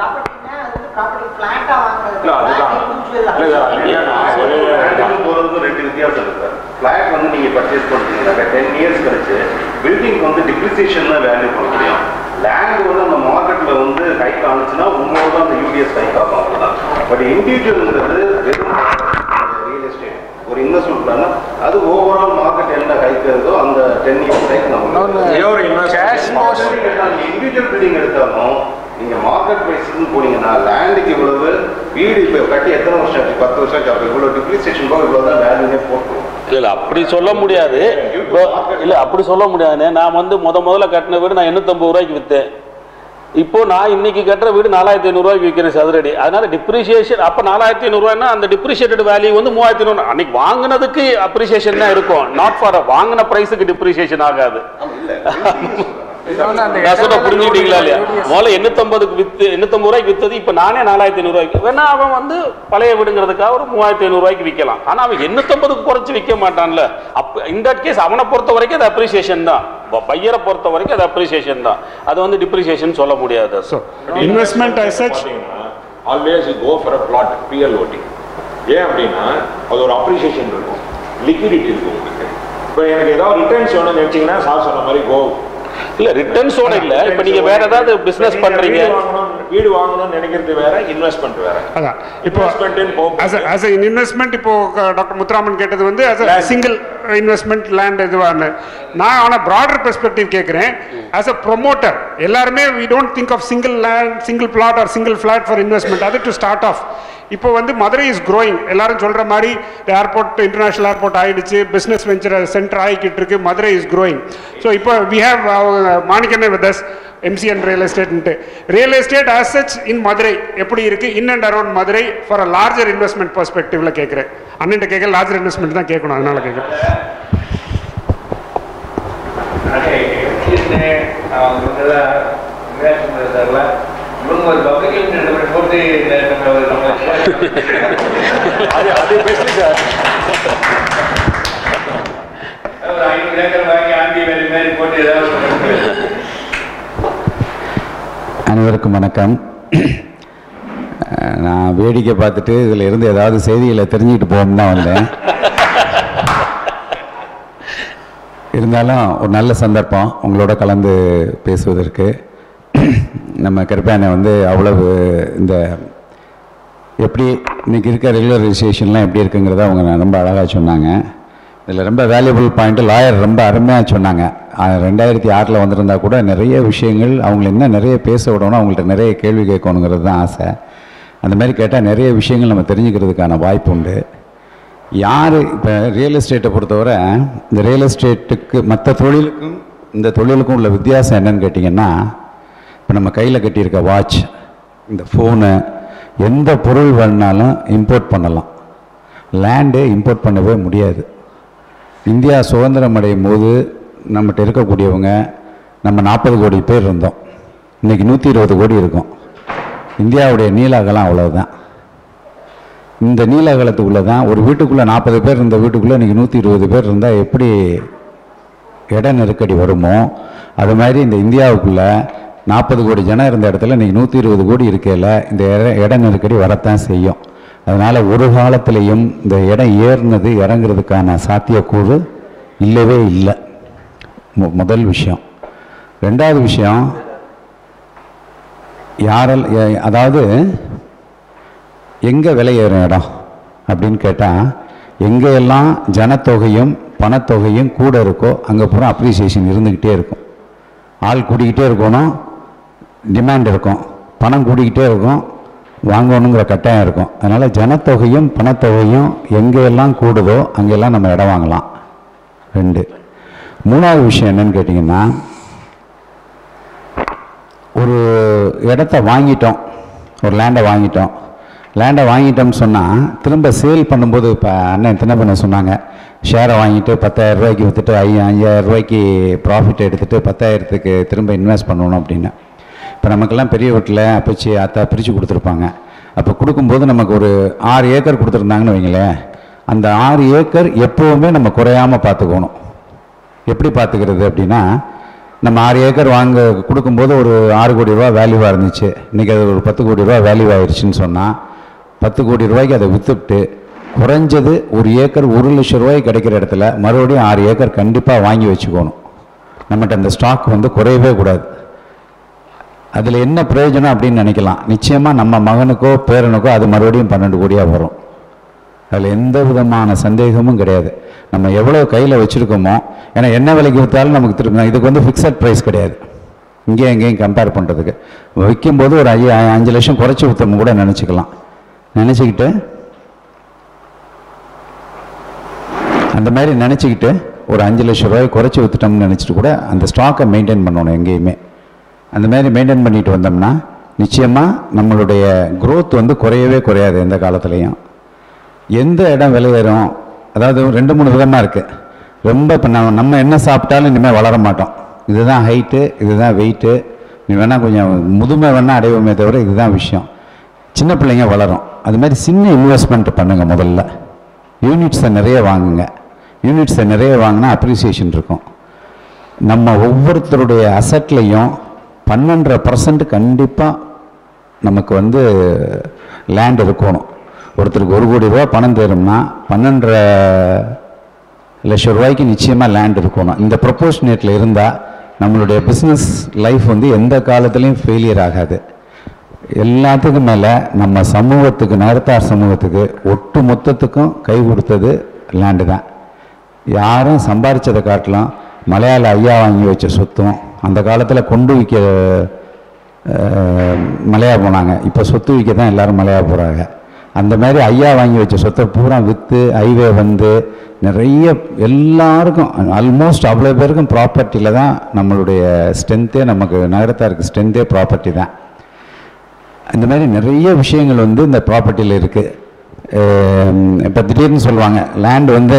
ரெண்டு வித்தியாசம் இருக்கு சார். ஃபிளாட் வந்து நீங்க பர்ச்சேஸ் பண்ணுறீங்கன்னாக்கா டென் இயர்ஸ் கழிச்சு பில்டிங் வந்து டிப்ரிசியேஷன் தான் வேல்யூ பண்ண முடியும். லேண்ட் வந்து அந்த மார்க்கெட்ல வந்து கை காணுச்சுன்னா உங்களோட அந்த யூடிஎஸ் கை காணும், அவ்வளோதான். பட் இண்டிவிஜுவல்ங்கிறது வெறும் ரியல் எஸ்டேட் ஒரு இன்வெஸ்ட்மெண்ட் பிளான், அது ஓவரால் மார்க்கெட் என்ன கைக்கிறதோ அந்த டென் இயர்ஸ் டைம் நம்ம இண்டிவிஜுவல் பில்டிங் எடுத்தாலும் நீங்க மார்க்கெட் பிரைஸ்ன்னு போனீங்கன்னா லேண்டுக்கு இவ்வளவு, வீடு இப்போ கட்டி எத்தனை வருஷம் ஆச்சு, பத்து வருஷம் ஆச்சு, அப்போ இவ்வளோ டிப்ரிசியேஷன் போக இவ்வளோ தான் வேல்யூனே போட்டுரும். இல்லை அப்படி சொல்ல முடியாது. இல்லை அப்படி சொல்ல முடியாது. நான் வந்து முத முதல்ல கட்டின வீடு நான் எண்ணூற்றம்பது ரூபாய்க்கு விற்றேன். இப்போ நான் இன்னைக்கு கட்டுற வீடு நாலாயிரத்தி ஐநூறுரூவாய்க்கு விற்கிறேன் சதுரடி. அதனால டிப்ரிசியேஷன் அப்போ நாலாயிரத்தி ஐநூறுரூவாய்னா அந்த டிப்ரிசியேட்டட் வேல்யூ வந்து மூவாயிரத்தி ஐநூறு. அன்னைக்கு வாங்கினதுக்கு அப்ரிசியேஷன் தான் இருக்கும், நாட் ஃபார் வாங்கின ப்ரைஸுக்கு டிப்ரிசியேஷன் ஆகாது. புரிஞ்சுக்கிட்டீங்களா இல்லையா? முதல்ல எண்ணூத்தம்பதுக்கு வித்து எண்ணூத்தம்பது ரூபாய்க்கு வித்தது இப்போ நானே நாலாயிரத்தி ஐநூறு ரூபாய்க்கு வேணா அவன் வந்து பழைய வீடுங்கிறதுக்காக ஒரு மூவாயிரத்தி ஐநூறு ரூபாய்க்கு விற்கலாம். ஆனா அவன் எண்ணூத்தம்பதுக்கு குறைச்சு விற்க மாட்டான்ல. அப்ப இந்த கேஸ் அவனை பொறுத்த வரைக்கும் அது அப்ரிசியேஷன் தான், பையரை பொறுத்த வரைக்கும் அது அப்ரிசியேஷன் தான். அது வந்து டிப்ரிசியேஷன் சொல்ல முடியாது. So investment as such always you go for a plot P L O T. ஏன் அப்படின்னா அது ஒரு அப்ரிசியேஷன் இருக்கும், லிக்விடிட்டி இருக்கும் உங்களுக்கு. இப்போ எனக்கு ஏதாவது ரிட்டர்ன்ஸ் வேணும்னு நினைச்சீங்கன்னா சார் சொன்ன மாதிரி கோ இல்ல ரிட்டர்ன்ஸோட இல்ல. இப்போ நீங்க வேற ஏதாவது பிசினஸ் பண்றீங்க, வீடு வாங்கணும்னு நினைக்கிறது வேற, இன்வெஸ்ட்மெண்ட் வேற. அதான் இப்போ as a as a investment இப்போ டாக்டர் முத்துராமன் கேட்டது வந்து as a single investment land இதுவான. நான் ஆன broader perspective கேட்கிறேன். as a promoter எல்லாருமே we don't think of single land, single plot or single flat for investment. அது to start off. இப்போ வந்து மதுரை இஸ் க்ரோயிங். எல்லாரும் சொல்கிற மாதிரி ஏர்போர்ட் இன்டர்நேஷ்னல் ஏர்போர்ட் ஆகிடுச்சு, பிஸ்னஸ் வெஞ்சர் சென்டர் ஆகிக்கிட்டு இருக்கு, மதுரை இஸ் க்ரோயிங். ஸோ இப்போ வி ஹேவ் மாணிக்கண்ணே வித் அஸ் எம்சிஎன் ரியல் எஸ்டேட்ன்ட்டு. Real estate as such in Madurai எப்படி இருக்குது in and around Madurai for a larger investment பர்ஸ்பெக்டிவில் கேட்குறேன். அண்ணன் கேட்க லார்ஜர் இன்வெஸ்ட்மெண்ட் தான் கேட்கணும், அதனால கேட்குறேன். இவங்க ஒரு பப்ளிக் போட்டு அது பெஸ்ட் சார். ஒரு ஐநூறு ஏக்கர் வாங்கி ஆண்டி வேறு மாதிரி போட்டு ஏதாவது. அனைவருக்கும் வணக்கம். நான் வேடிக்கை பார்த்துட்டு இதில் இருந்து ஏதாவது செய்திகளை தெரிஞ்சுக்கிட்டு போகணும்னு தான் வந்தேன். இருந்தாலும் ஒரு நல்ல சந்தர்ப்பம் உங்களோட கலந்து பேசுவதற்கு. நம்ம கருப்பையானை வந்து அவ்வளவு இந்த எப்படி இன்றைக்கி இருக்க ரெகுலர் ரிஜிஸ்ட்ரேஷன்லாம் எப்படி இருக்குங்கிறத அவங்க ரொம்ப அழகாக சொன்னாங்க. இதில் ரொம்ப வேல்யூபிள் பாயிண்ட்டு லாயர் ரொம்ப அருமையாக சொன்னாங்க. ரெண்டாயிரத்தி ஆறில் வந்திருந்தா கூட நிறைய விஷயங்கள் அவங்கள இன்னும் நிறைய பேச விடணும், அவங்கள்ட்ட நிறைய கேள்வி கேட்கணுங்கிறது தான் ஆசை. அந்த மாதிரி கேட்டால் நிறைய விஷயங்கள் நம்ம தெரிஞ்சுக்கிறதுக்கான வாய்ப்பு உண்டு. யார் இப்போ ரியல் எஸ்டேட்டை பொறுத்தவரை இந்த ரியல் எஸ்டேட்டுக்கு மற்ற தொழிலுக்கும் இந்த தொழிலுக்கும் உள்ள வித்தியாசம் என்னன்னு கேட்டிங்கன்னா, இப்போ நம்ம கையில் கட்டியிருக்க வாட்ச், இந்த ஃபோனு, எந்த பொருள் வேணுனாலும் இம்போர்ட் பண்ணலாம். லேண்டு இம்போர்ட் பண்ணவே முடியாது. இந்தியா சுதந்திரம் அடையும் போது நம்மகிட்ட இருக்கக்கூடியவங்க நம்ம நாற்பது கோடி பேர் இருந்தோம், இன்றைக்கி நூற்றி இருபது கோடி இருக்கும். இந்தியாவுடைய நீள அகலம் அவ்வளவுதான். இந்த நீள அகலத்துக்குள்ளே தான் ஒரு வீட்டுக்குள்ளே நாற்பது பேர் இருந்த வீட்டுக்குள்ளே இன்றைக்கி நூற்றி இருபது பேர் இருந்தால் எப்படி இட நெருக்கடி வருமோ அது மாதிரி இந்த இந்தியாவுக்குள்ளே நாற்பது கோடி ஜனம் இருந்த இடத்துல இன்றைக்கி நூற்றி இருபது கோடி இருக்கையில் இந்த இட நெருக்கடி வரத்தான் செய்யும். அதனால் ஒரு காலத்திலையும் இந்த இடம் ஏறினது இறங்குறதுக்கான சாத்தியக்கூறு இல்லவே இல்லை. மு முதல் விஷயம். ரெண்டாவது விஷயம், யாரால் அதாவது எங்கே விலை ஏறும் இடம் அப்படின்னு கேட்டால், எங்கெல்லாம் ஜனத்தொகையும் பணத்தொகையும் கூட இருக்கோ அங்கே பூரா அப்ரிசியேஷன் இருந்துக்கிட்டே இருக்கும். ஆள் கூடிக்கிட்டே இருக்கணும், டிமாண்ட் இருக்கும், பணம் கூடிக்கிட்டே இருக்கும், வாங்கணுங்கிற கட்டாயம் இருக்கும். அதனால் ஜனத்தொகையும் பணத்தொகையும் எங்கெல்லாம் கூடுதோ அங்கெல்லாம் நம்ம இடம் வாங்கலாம். ரெண்டு. மூணாவது விஷயம் என்னன்னு கேட்டிங்கன்னா, ஒரு இடத்த வாங்கிட்டோம், ஒரு லேண்டை வாங்கிட்டோம். லேண்டை வாங்கிட்டோம்னு சொன்னால் திரும்ப சேல் பண்ணும்போது, இப்போ அண்ணன் தின்ன பண்ண சொன்னாங்க, ஷேரை வாங்கிட்டு பத்தாயிரம் ரூபாய்க்கு விற்றுட்டு ஐ அஞ்சாயிரம் ரூபாய்க்கு ப்ராஃபிட் எடுத்துகிட்டு பத்தாயிரத்துக்கு திரும்ப இன்வெஸ்ட் பண்ணணும் அப்படின்னு. இப்போ நமக்கெல்லாம் பெரிய வீட்டில் அப்பச்சி அத்தா பிரித்து கொடுத்துருப்பாங்க. அப்போ கொடுக்கும்போது நமக்கு ஒரு ஆறு ஏக்கர் கொடுத்துருந்தாங்கன்னு வைங்களேன், அந்த ஆறு ஏக்கர் எப்போவுமே நம்ம குறையாமல் பார்த்துக்கணும். எப்படி பார்த்துக்கிறது அப்படின்னா, நம்ம ஆறு ஏக்கர் வாங்க கொடுக்கும்போது ஒரு ஆறு கோடி ரூபா வேல்யூவாக இருந்துச்சு, இன்றைக்கி அது ஒரு பத்து கோடி ரூபா வேல்யூ ஆயிடுச்சுன்னு சொன்னால், பத்து கோடி ரூபாய்க்கு அதை விற்றுட்டு குறைஞ்சது ஒரு ஏக்கர் ஒரு லட்சம் ரூபாய்க்கு கிடைக்கிற இடத்துல மறுபடியும் ஆறு ஏக்கர் கண்டிப்பாக வாங்கி வச்சுக்கணும். நம்மகிட்ட அந்த ஸ்டாக் வந்து குறையவே கூடாது. அதில் என்ன பிரயோஜனம் அப்படின்னு நினைக்கலாம். நிச்சயமாக நம்ம மகனுக்கோ பேரனுக்கோ அது மறுபடியும் பன்னெண்டு கோடியாக வரும். அதில் எந்த விதமான சந்தேகமும் கிடையாது. நம்ம எவ்வளோ கையில் வச்சுருக்கோமோ, ஏன்னா என்ன விலைக்கு விற்றாலும் நமக்கு திரும்ப இதுக்கு வந்து ஃபிக்ஸட் ப்ரைஸ் கிடையாது. இங்கேயும் எங்கேயும் கம்பேர் பண்ணுறதுக்கு விற்கும்போது ஒரு ஐ அஞ்சு லட்சம் குறைச்சி விற்றோம் கூட நினச்சிக்கலாம். நினச்சிக்கிட்டு அந்த மாதிரி நினச்சிக்கிட்டு ஒரு அஞ்சு லட்சம் ரூபாய் குறைச்சி விற்றுட்டோம்னு நினச்சிட்டு கூட அந்த ஸ்டாக்கை மெயின்டைன் பண்ணணும். எங்கேயுமே அந்த மாதிரி மெயின்டைன் பண்ணிட்டு வந்தோம்னா நிச்சயமாக நம்மளுடைய க்ரோத் வந்து குறையவே குறையாது எந்த காலத்துலேயும். எந்த இடம் விலையேறும், அதாவது ரெண்டு மூணு விதமாக இருக்குது. ரொம்ப இப்போ நம்ம நம்ம என்ன சாப்பிட்டாலும் இனிமேல் வளர மாட்டோம். இதுதான் ஹைட்டு, இதுதான் வெயிட்டு, நீ வேணால் கொஞ்சம் முதுமை வேணால் அடைவோமே தவிர இதுதான் விஷயம். சின்ன பிள்ளைங்க வளரும். அது மாதிரி சின்ன இன்வெஸ்ட்மெண்ட் பண்ணுங்கள். முதல்ல யூனிட்ஸை நிறைய வாங்குங்க. யூனிட்ஸை நிறைய வாங்கினா அப்ரிசியேஷன் இருக்கும். நம்ம ஒவ்வொருத்தருடைய அசட்லேயும் பன்னெண்டரை பர்சன்ட் கண்டிப்பாக நமக்கு வந்து லேண்ட் இருக்கணும். ஒருத்தருக்கு ஒரு கோடி ரூபா பணம் தேரும்னா பன்னெண்டரை லட்சம் ரூபாய்க்கு நிச்சயமாக லேண்ட் இருக்கணும். இந்த ப்ரொப்போர்ஷனேட்டில் இருந்தால் நம்மளுடைய பிஸ்னஸ் லைஃப் வந்து எந்த காலத்துலேயும் ஃபெயிலியர் ஆகாது. எல்லாத்துக்கும் மேலே நம்ம சமூகத்துக்கு, நகரத்தார் சமூகத்துக்கு ஒட்டு மொத்தத்துக்கும் கை கொடுத்தது லேண்டு தான். யாரும் சம்பாரித்ததை காட்டிலும் மலையாள ஐயா வாங்கி வச்ச சொத்தும் அந்த காலத்தில் கொண்டு விற்க மலையா போனாங்க. இப்போ சொத்து விற்க தான் எல்லோரும் மலையா போகிறாங்க. அந்த மாதிரி ஐயா வாங்கி வச்ச சொத்தை பூரா விற்று ஹைவே வந்து நிறைய எல்லாருக்கும் ஆல்மோஸ்ட் அவ்வளோ பேருக்கும் ப்ராப்பர்ட்டியில் தான் நம்மளுடைய ஸ்ட்ரென்த்தே, நமக்கு நகரத்தாருக்கு ஸ்ட்ரென்த்தே ப்ராப்பர்ட்டி தான். இந்த மாதிரி நிறைய விஷயங்கள் வந்து இந்த ப்ராப்பர்ட்டியில் இருக்குது. இப்போ திடீர்னு சொல்லுவாங்க லேண்ட் வந்து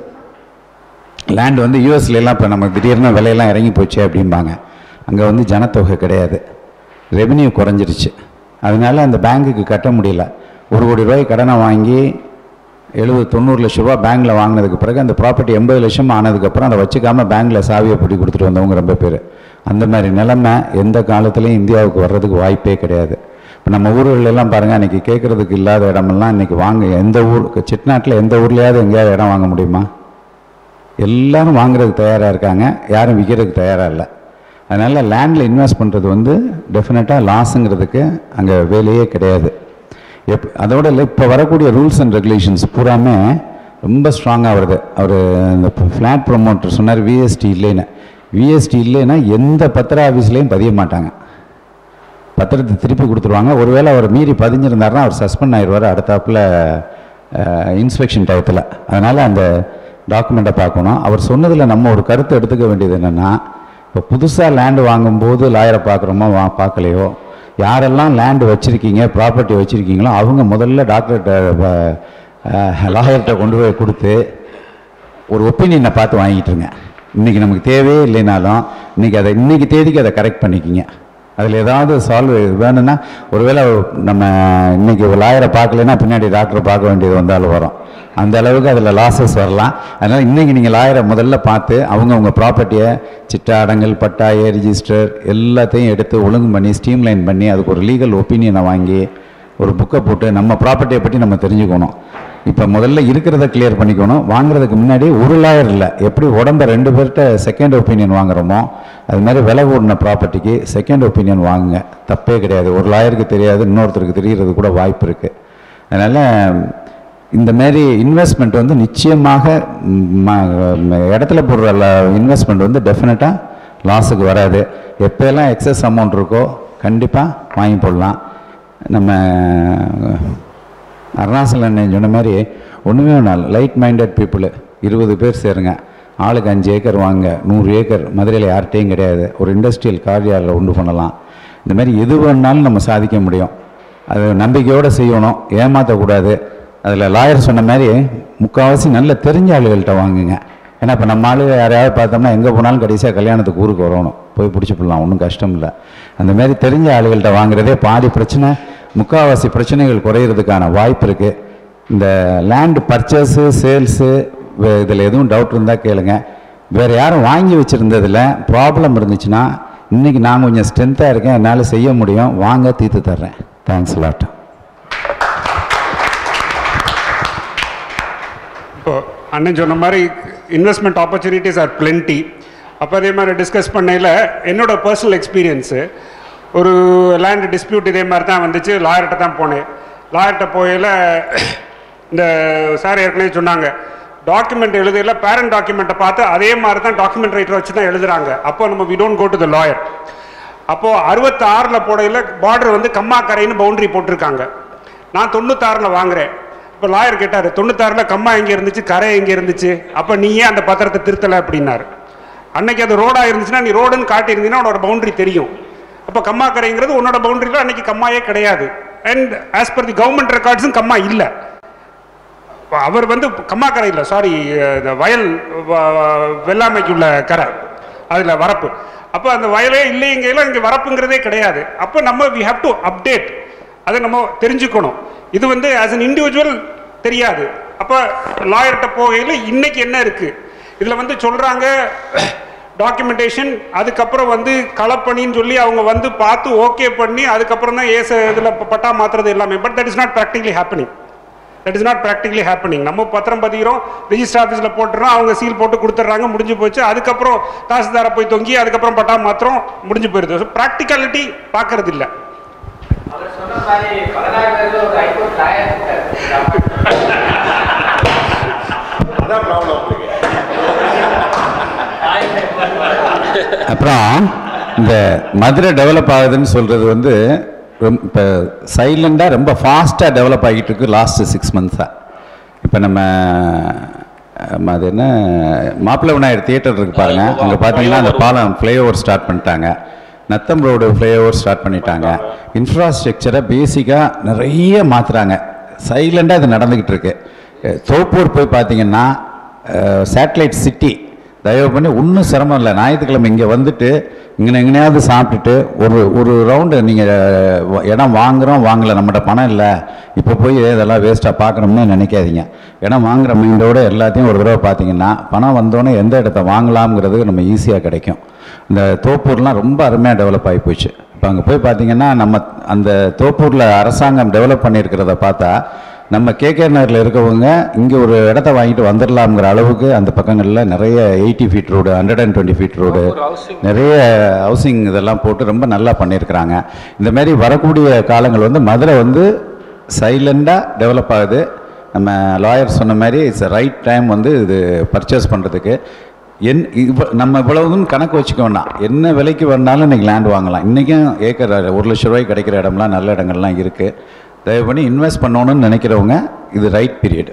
லேண்ட் வந்து யூஎஸ்லாம் இப்போ நம்ம திடீர்னு விலையெல்லாம் இறங்கி போச்சு அப்படிம்பாங்க. அங்கே வந்து ஜனத்தொகை கிடையாது, ரெவென்யூ குறைஞ்சிருச்சு. அதனால அந்த பேங்க்குக்கு கட்ட முடியல. ஒரு கோடி ரூபாய் கடனை வாங்கி எழுபது தொண்ணூறு லட்ச ரூபா பேங்க்கில் வாங்கினதுக்கு பிறகு அந்த ப்ராப்பர்ட்டி எண்பது லட்சம் ஆனதுக்கப்புறம் அதை வச்சுக்காமல் பேங்க்கில் சாவியை பிடி கொடுத்துட்டு வந்தவங்க ரொம்ப பேர். அந்த மாதிரி நிலைமை எந்த காலத்துலேயும் இந்தியாவுக்கு வர்றதுக்கு வாய்ப்பே கிடையாது. இப்போ நம்ம ஊர்களெல்லாம் பாருங்கள், அன்றைக்கி கேட்குறதுக்கு இல்லாத இடமெல்லாம் இன்றைக்கி வாங்க. எந்த ஊர் செட்டிநாட்டில் எந்த ஊர்லேயாவது எங்கேயாவது இடம் வாங்க முடியுமா? எல்லோரும் வாங்குறதுக்கு தயாராக இருக்காங்க, யாரும் விற்கிறதுக்கு தயாராக இல்லை. அதனால் லேண்டில் இன்வெஸ்ட் பண்ணுறது வந்து டெஃபினட்டாக லாஸுங்கிறதுக்கு அங்கே வேலையே கிடையாது. எப் அதோட இல்லை, இப்போ வரக்கூடிய ரூல்ஸ் அண்ட் ரெகுலேஷன்ஸ் பூராமே ரொம்ப ஸ்ட்ராங்காக வருது. அவர் இந்த ஃப்ளாட் ப்ரொமோட்டர் சொன்னார் விஎஸ்டி இல்லைன்னு. விஎஸ்டி இல்லைன்னா எந்த பத்திர ஆஃபீஸ்லேயும் பதிய மாட்டாங்க, பத்திரத்தை திருப்பி கொடுத்துருவாங்க. ஒருவேளை அவர் மீறி பதிஞ்சிருந்தாருன்னா அவர் சஸ்பெண்ட் ஆகிடுவார் அடுத்தாப்பில் இன்ஸ்பெக்ஷன் டயத்தில். அதனால் அந்த டாக்குமெண்ட்டை பார்க்கணும். அவர் சொன்னதில் நம்ம ஒரு கருத்து எடுத்துக்க வேண்டியது என்னென்னா, இப்போ புதுசாக லேண்டு வாங்கும்போது லாயரை பார்க்குறோமோ வா பார்க்கலையோ, யாரெல்லாம் லேண்டு வச்சுருக்கீங்க ப்ராப்பர்ட்டி வச்சுருக்கீங்களோ அவங்க முதல்ல டாக்டர்கிட்ட லாயர்கிட்ட கொண்டு போய் கொடுத்து ஒரு ஒப்பீனியனை பார்த்து வாங்கிட்டுருங்க. இன்றைக்கி நமக்கு தேவையே இல்லைனாலும் இன்றைக்கி அதை இன்றைக்கி தேதிக்கு அதை கரெக்ட் பண்ணிக்கிங்க. அதில் ஏதாவது சால்வ் வேணும்னா, ஒருவேளை நம்ம இன்றைக்கி லாயரை பார்க்கலைன்னா பின்னாடி டாக்டரை பார்க்க வேண்டியது வந்தாலும் வரும். அந்த அளவுக்கு அதில் லாஸஸ் வரலாம். அதனால் இன்றைக்கி நீங்கள் லாயரை முதல்ல பார்த்து அவங்க உங்கள் ப்ராப்பர்ட்டியை சிட்டா அடங்கல் பட்டாய ரிஜிஸ்டர் எல்லாத்தையும் எடுத்து ஒழுங்கு பண்ணி ஸ்ட்ரீம்லைன் பண்ணி அதுக்கு ஒரு லீகல் ஒப்பீனியனை வாங்கி ஒரு புக்கை போட்டு நம்ம ப்ராப்பர்ட்டியை பற்றி நம்ம தெரிஞ்சுக்கணும். இப்போ முதல்ல இருக்கிறத கிளியர் பண்ணிக்கணும். வாங்குறதுக்கு முன்னாடி ஒரு லாயர் இல்லை, எப்படி உடம்பை ரெண்டு பேர்கிட்ட செகண்ட் ஒப்பீனியன் வாங்குகிறோமோ அது மாதிரி விலை கூடின ப்ராப்பர்ட்டிக்கு செகண்ட் ஒப்பீனியன் வாங்குங்க, தப்பே கிடையாது. ஒரு லாயருக்கு தெரியாது, இன்னொருத்தருக்கு தெரிகிறது கூட வாய்ப்பு இருக்குது. அதனால் இந்த மாதிரி இன்வெஸ்ட்மெண்ட் வந்து நிச்சயமாக இடத்துல போடுற இன்வெஸ்ட்மெண்ட் வந்து டெஃபினட்டாக லாஸுக்கு வராது. எப்போல்லாம் எக்ஸஸ் அமௌண்ட் இருக்கோ கண்டிப்பாக வாங்கி போடலாம். நம்ம அருணாசலன் சொன்ன மாதிரி ஒன்றுமே ஒன்றால் லைட் மைண்டட் பீப்புளு இருபது பேர் சேருங்க, ஆளுக்கு அஞ்சு ஏக்கர் வாங்க, நூறு ஏக்கர் மதுரையில் யார்கிட்டையும் கிடையாது, ஒரு இண்டஸ்ட்ரியல் காரியாரில் உண்டு பண்ணலாம். இந்த மாதிரி எது வேணாலும் நம்ம சாதிக்க முடியும். அது நம்பிக்கையோடு செய்யணும், ஏமாற்றக்கூடாது. அதில் லாயர் சொன்ன மாதிரி முக்கால்வாசி நல்ல தெரிஞ்ச ஆளுகள்கிட்ட வாங்குங்க. ஏன்னா இப்போ நம்ம ஆளு யாரையாவது பார்த்தோம்னா எங்கே போனாலும் கடைசியாக கல்யாணத்துக்கு ஊருக்கு வரணும், போய் பிடிச்சி போடலாம், ஒன்றும் கஷ்டம் இல்லை. அந்த மாதிரி தெரிஞ்ச ஆளுகள்கிட்ட வாங்குறதே பாதி பிரச்சனை, முக்கால்வாசி பிரச்சனைகள் குறையிறதுக்கான வாய்ப்பு இருக்குது. இந்த லேண்டு பர்ச்சேஸு சேல்ஸு இதில் எதுவும் டவுட் இருந்தால் கேளுங்க. வேறு யாரும் வாங்கி வச்சுருந்ததில் ப்ராப்ளம் இருந்துச்சுன்னா இன்றைக்கி நான் கொஞ்சம் ஸ்ட்ரென்த்தாக இருக்கேன், என்னால் செய்ய முடியும், வாங்க தீர்த்து தர்றேன். Thanks lot. இப்போ அண்ணன் சொன்ன மாதிரி இன்வெஸ்ட்மெண்ட் ஆப்பர்ச்சுனிட்டிஸ் ஆர் பிளென்டி. அப்போ அதே மாதிரி டிஸ்கஸ் பண்ணையில் என்னோடய பர்சனல் எக்ஸ்பீரியன்ஸு, ஒரு லேண்ட் டிஸ்பியூட் இதே மாதிரி தான் வந்துச்சு. லாயர்கிட்ட தான் போனேன். லாயர்கிட்ட போயில இந்த சார் ஏற்கனவே சொன்னாங்க, டாக்குமெண்ட் எழுதையில் பேரண்ட் டாக்குமெண்ட்டை பார்த்து அதே மாதிரி தான் டாக்குமெண்ட் ரைட்டரை வச்சு தான் எழுதுறாங்க. அப்போ நம்ம we don't go to the lawyer. அப்போது அறுபத்தாறில் போடையில் பார்டர் வந்து கம்மாக்கரைன்னு பவுண்ட்ரி போட்டிருக்காங்க. நான் தொண்ணூத்தாறில் வாங்குறேன். இப்போ லாயர் கேட்டார், தொண்ணூத்தாறில் கம்மா எங்கே இருந்துச்சு, கரை எங்கே இருந்துச்சு, அப்போ நீ ஏன் அந்த பத்திரத்தை திருத்தலை அப்படின்னாரு. அன்னைக்கு அது ரோடாக இருந்துச்சுன்னா நீ ரோடுன்னு காட்டியிருந்தீங்கன்னா உன்னோட பவுண்ட்ரி தெரியும். அப்போ கம்மா கரைங்கிறது உன்னோட பவுண்ட்ரியில் அன்னைக்கு கம்மாயே கிடையாது. And as per the government ரெக்கார்ட்ஸும் கம்மா இல்லை. அவர் வந்து கம்மா கரை இல்லை, சாரி, இந்த வயல் வெள்ளாமைக்குள்ள கரை, அதில் வரப்பு. அப்போ அந்த வயலே இல்லைங்கெல்லாம் இங்கே வரப்புங்கிறதே கிடையாது. அப்போ நம்ம வி ஹாவ் டு அப்டேட், அதை நம்ம தெரிஞ்சுக்கணும். இது வந்து ஆஸ் அன் இண்டிவிஜுவல் தெரியாது. அப்போ லாயர்கிட்ட போகையில் இன்னைக்கு என்ன இருக்குது இதில் வந்து சொல்கிறாங்க டாக்குமெண்டேஷன், அதுக்கப்புறம் வந்து களப்பணின்னு சொல்லி அவங்க வந்து பார்த்து ஓகே பண்ணி அதுக்கப்புறம் தான் ஏச இதில் பட்டா மாற்றுறது எல்லாமே. But that is not practically happening. That is not practically happening. நம்ம பத்திரம் பதிகிறோம், ரிஜிஸ்டர் ஆஃபீஸில் போட்டுறோம், அவங்க சீல் போட்டு கொடுத்துட்றாங்க, முடிஞ்சு போச்சு. அதுக்கப்புறம் தாசில்தாரை போய் தொங்கி அதுக்கப்புறம் பட்டா மாத்திரம் முடிஞ்சு போயிடுது. ஸோ ப்ராக்டிகாலிட்டி பார்க்கறது இல்லை. அப்புறம் இந்த மதுரை டெவலப் ஆகுதுன்னு சொல்கிறது வந்து ரொம்ப இப்போ சைலண்டாக ரொம்ப ஃபாஸ்ட்டாக டெவலப் ஆகிட்டு இருக்கு லாஸ்ட்டு சிக்ஸ் மந்த்ஸாக. இப்போ நம்ம அது என்ன மாப்பிள்ளை விநாயகர் தியேட்டர் இருக்குது பாருங்கள், அங்கே பார்த்தீங்கன்னா அந்த பாலம் ஃப்ளைஓவர் ஸ்டார்ட் பண்ணிட்டாங்க, நத்தம் ரோடு ஃப்ளைஓவர் ஸ்டார்ட் பண்ணிட்டாங்க. இன்ஃப்ராஸ்ட்ரக்சரை பேசிக்காக நிறைய மாற்றுறாங்க. சைலண்டாக இது நடந்துக்கிட்டு இருக்கு. தோப்பூர் போய் பார்த்தீங்கன்னா சேட்டலைட் சிட்டி, தயவு பண்ணி ஒன்றும் சிரமம் இல்லை. ஞாயிற்றுக்கிழமை இங்கே வந்துட்டு இங்கே எங்கேயாவது சாப்பிட்டுட்டு ஒரு ஒரு ரவுண்டு நீங்கள் இடம் வாங்குகிறோம் வாங்கலை, நம்மகிட்ட பணம் இல்லை இப்போ போய் இதெல்லாம் வேஸ்ட்டாக பார்க்குறோம்னு நினைக்காதீங்க. இடம் வாங்குகிற மைண்டோடு எல்லாத்தையும் ஒரு தடவை பார்த்தீங்கன்னா பணம் வந்தோடனே எந்த இடத்த வாங்கலாம்ங்கிறது நம்ம ஈஸியாக கிடைக்கும். இந்த தோப்பூர்லாம் ரொம்ப அருமையாக டெவலப் ஆகி போச்சு. இப்போ அங்கே போய் பார்த்தீங்கன்னா நம்ம அந்த தோப்பூரில் அரசாங்கம் டெவலப் பண்ணியிருக்கிறத பார்த்தா நம்ம கேகே நகரில் இருக்கவங்க இங்கே ஒரு இடத்த வாங்கிட்டு வந்துடலாம்ங்கிற அளவுக்கு அந்த பக்கங்களில் நிறைய eighty feet road, hundred and twenty feet road, நிறைய ஹவுசிங் இதெல்லாம் போட்டு ரொம்ப நல்லா பண்ணியிருக்கிறாங்க. இந்த மாதிரி வரக்கூடிய காலங்கள் வந்து மதுரை வந்து சைலண்டாக டெவலப் ஆகுது. நம்ம லாயர் சொன்ன மாதிரி இட்ஸ் ரைட் டைம் வந்து இது பர்ச்சேஸ் பண்ணுறதுக்கு. என் இவ்வ நம்ம இவ்வளவுன்னு கணக்கு வச்சுக்க வேண்டாம், என்ன விலைக்கு வந்தாலும் இன்றைக்கி லேண்ட் வாங்கலாம். இன்றைக்கும் ஏக்கர் ஒரு லட்ச ரூபாய்க்கு கிடைக்கிற இடம்லாம் நல்ல இடங்கள்லாம் இருக்குது. தயவு பண்ணி இன்வெஸ்ட் பண்ணணும்னு நினைக்கிறவங்க இது ரைட் பீரியட்.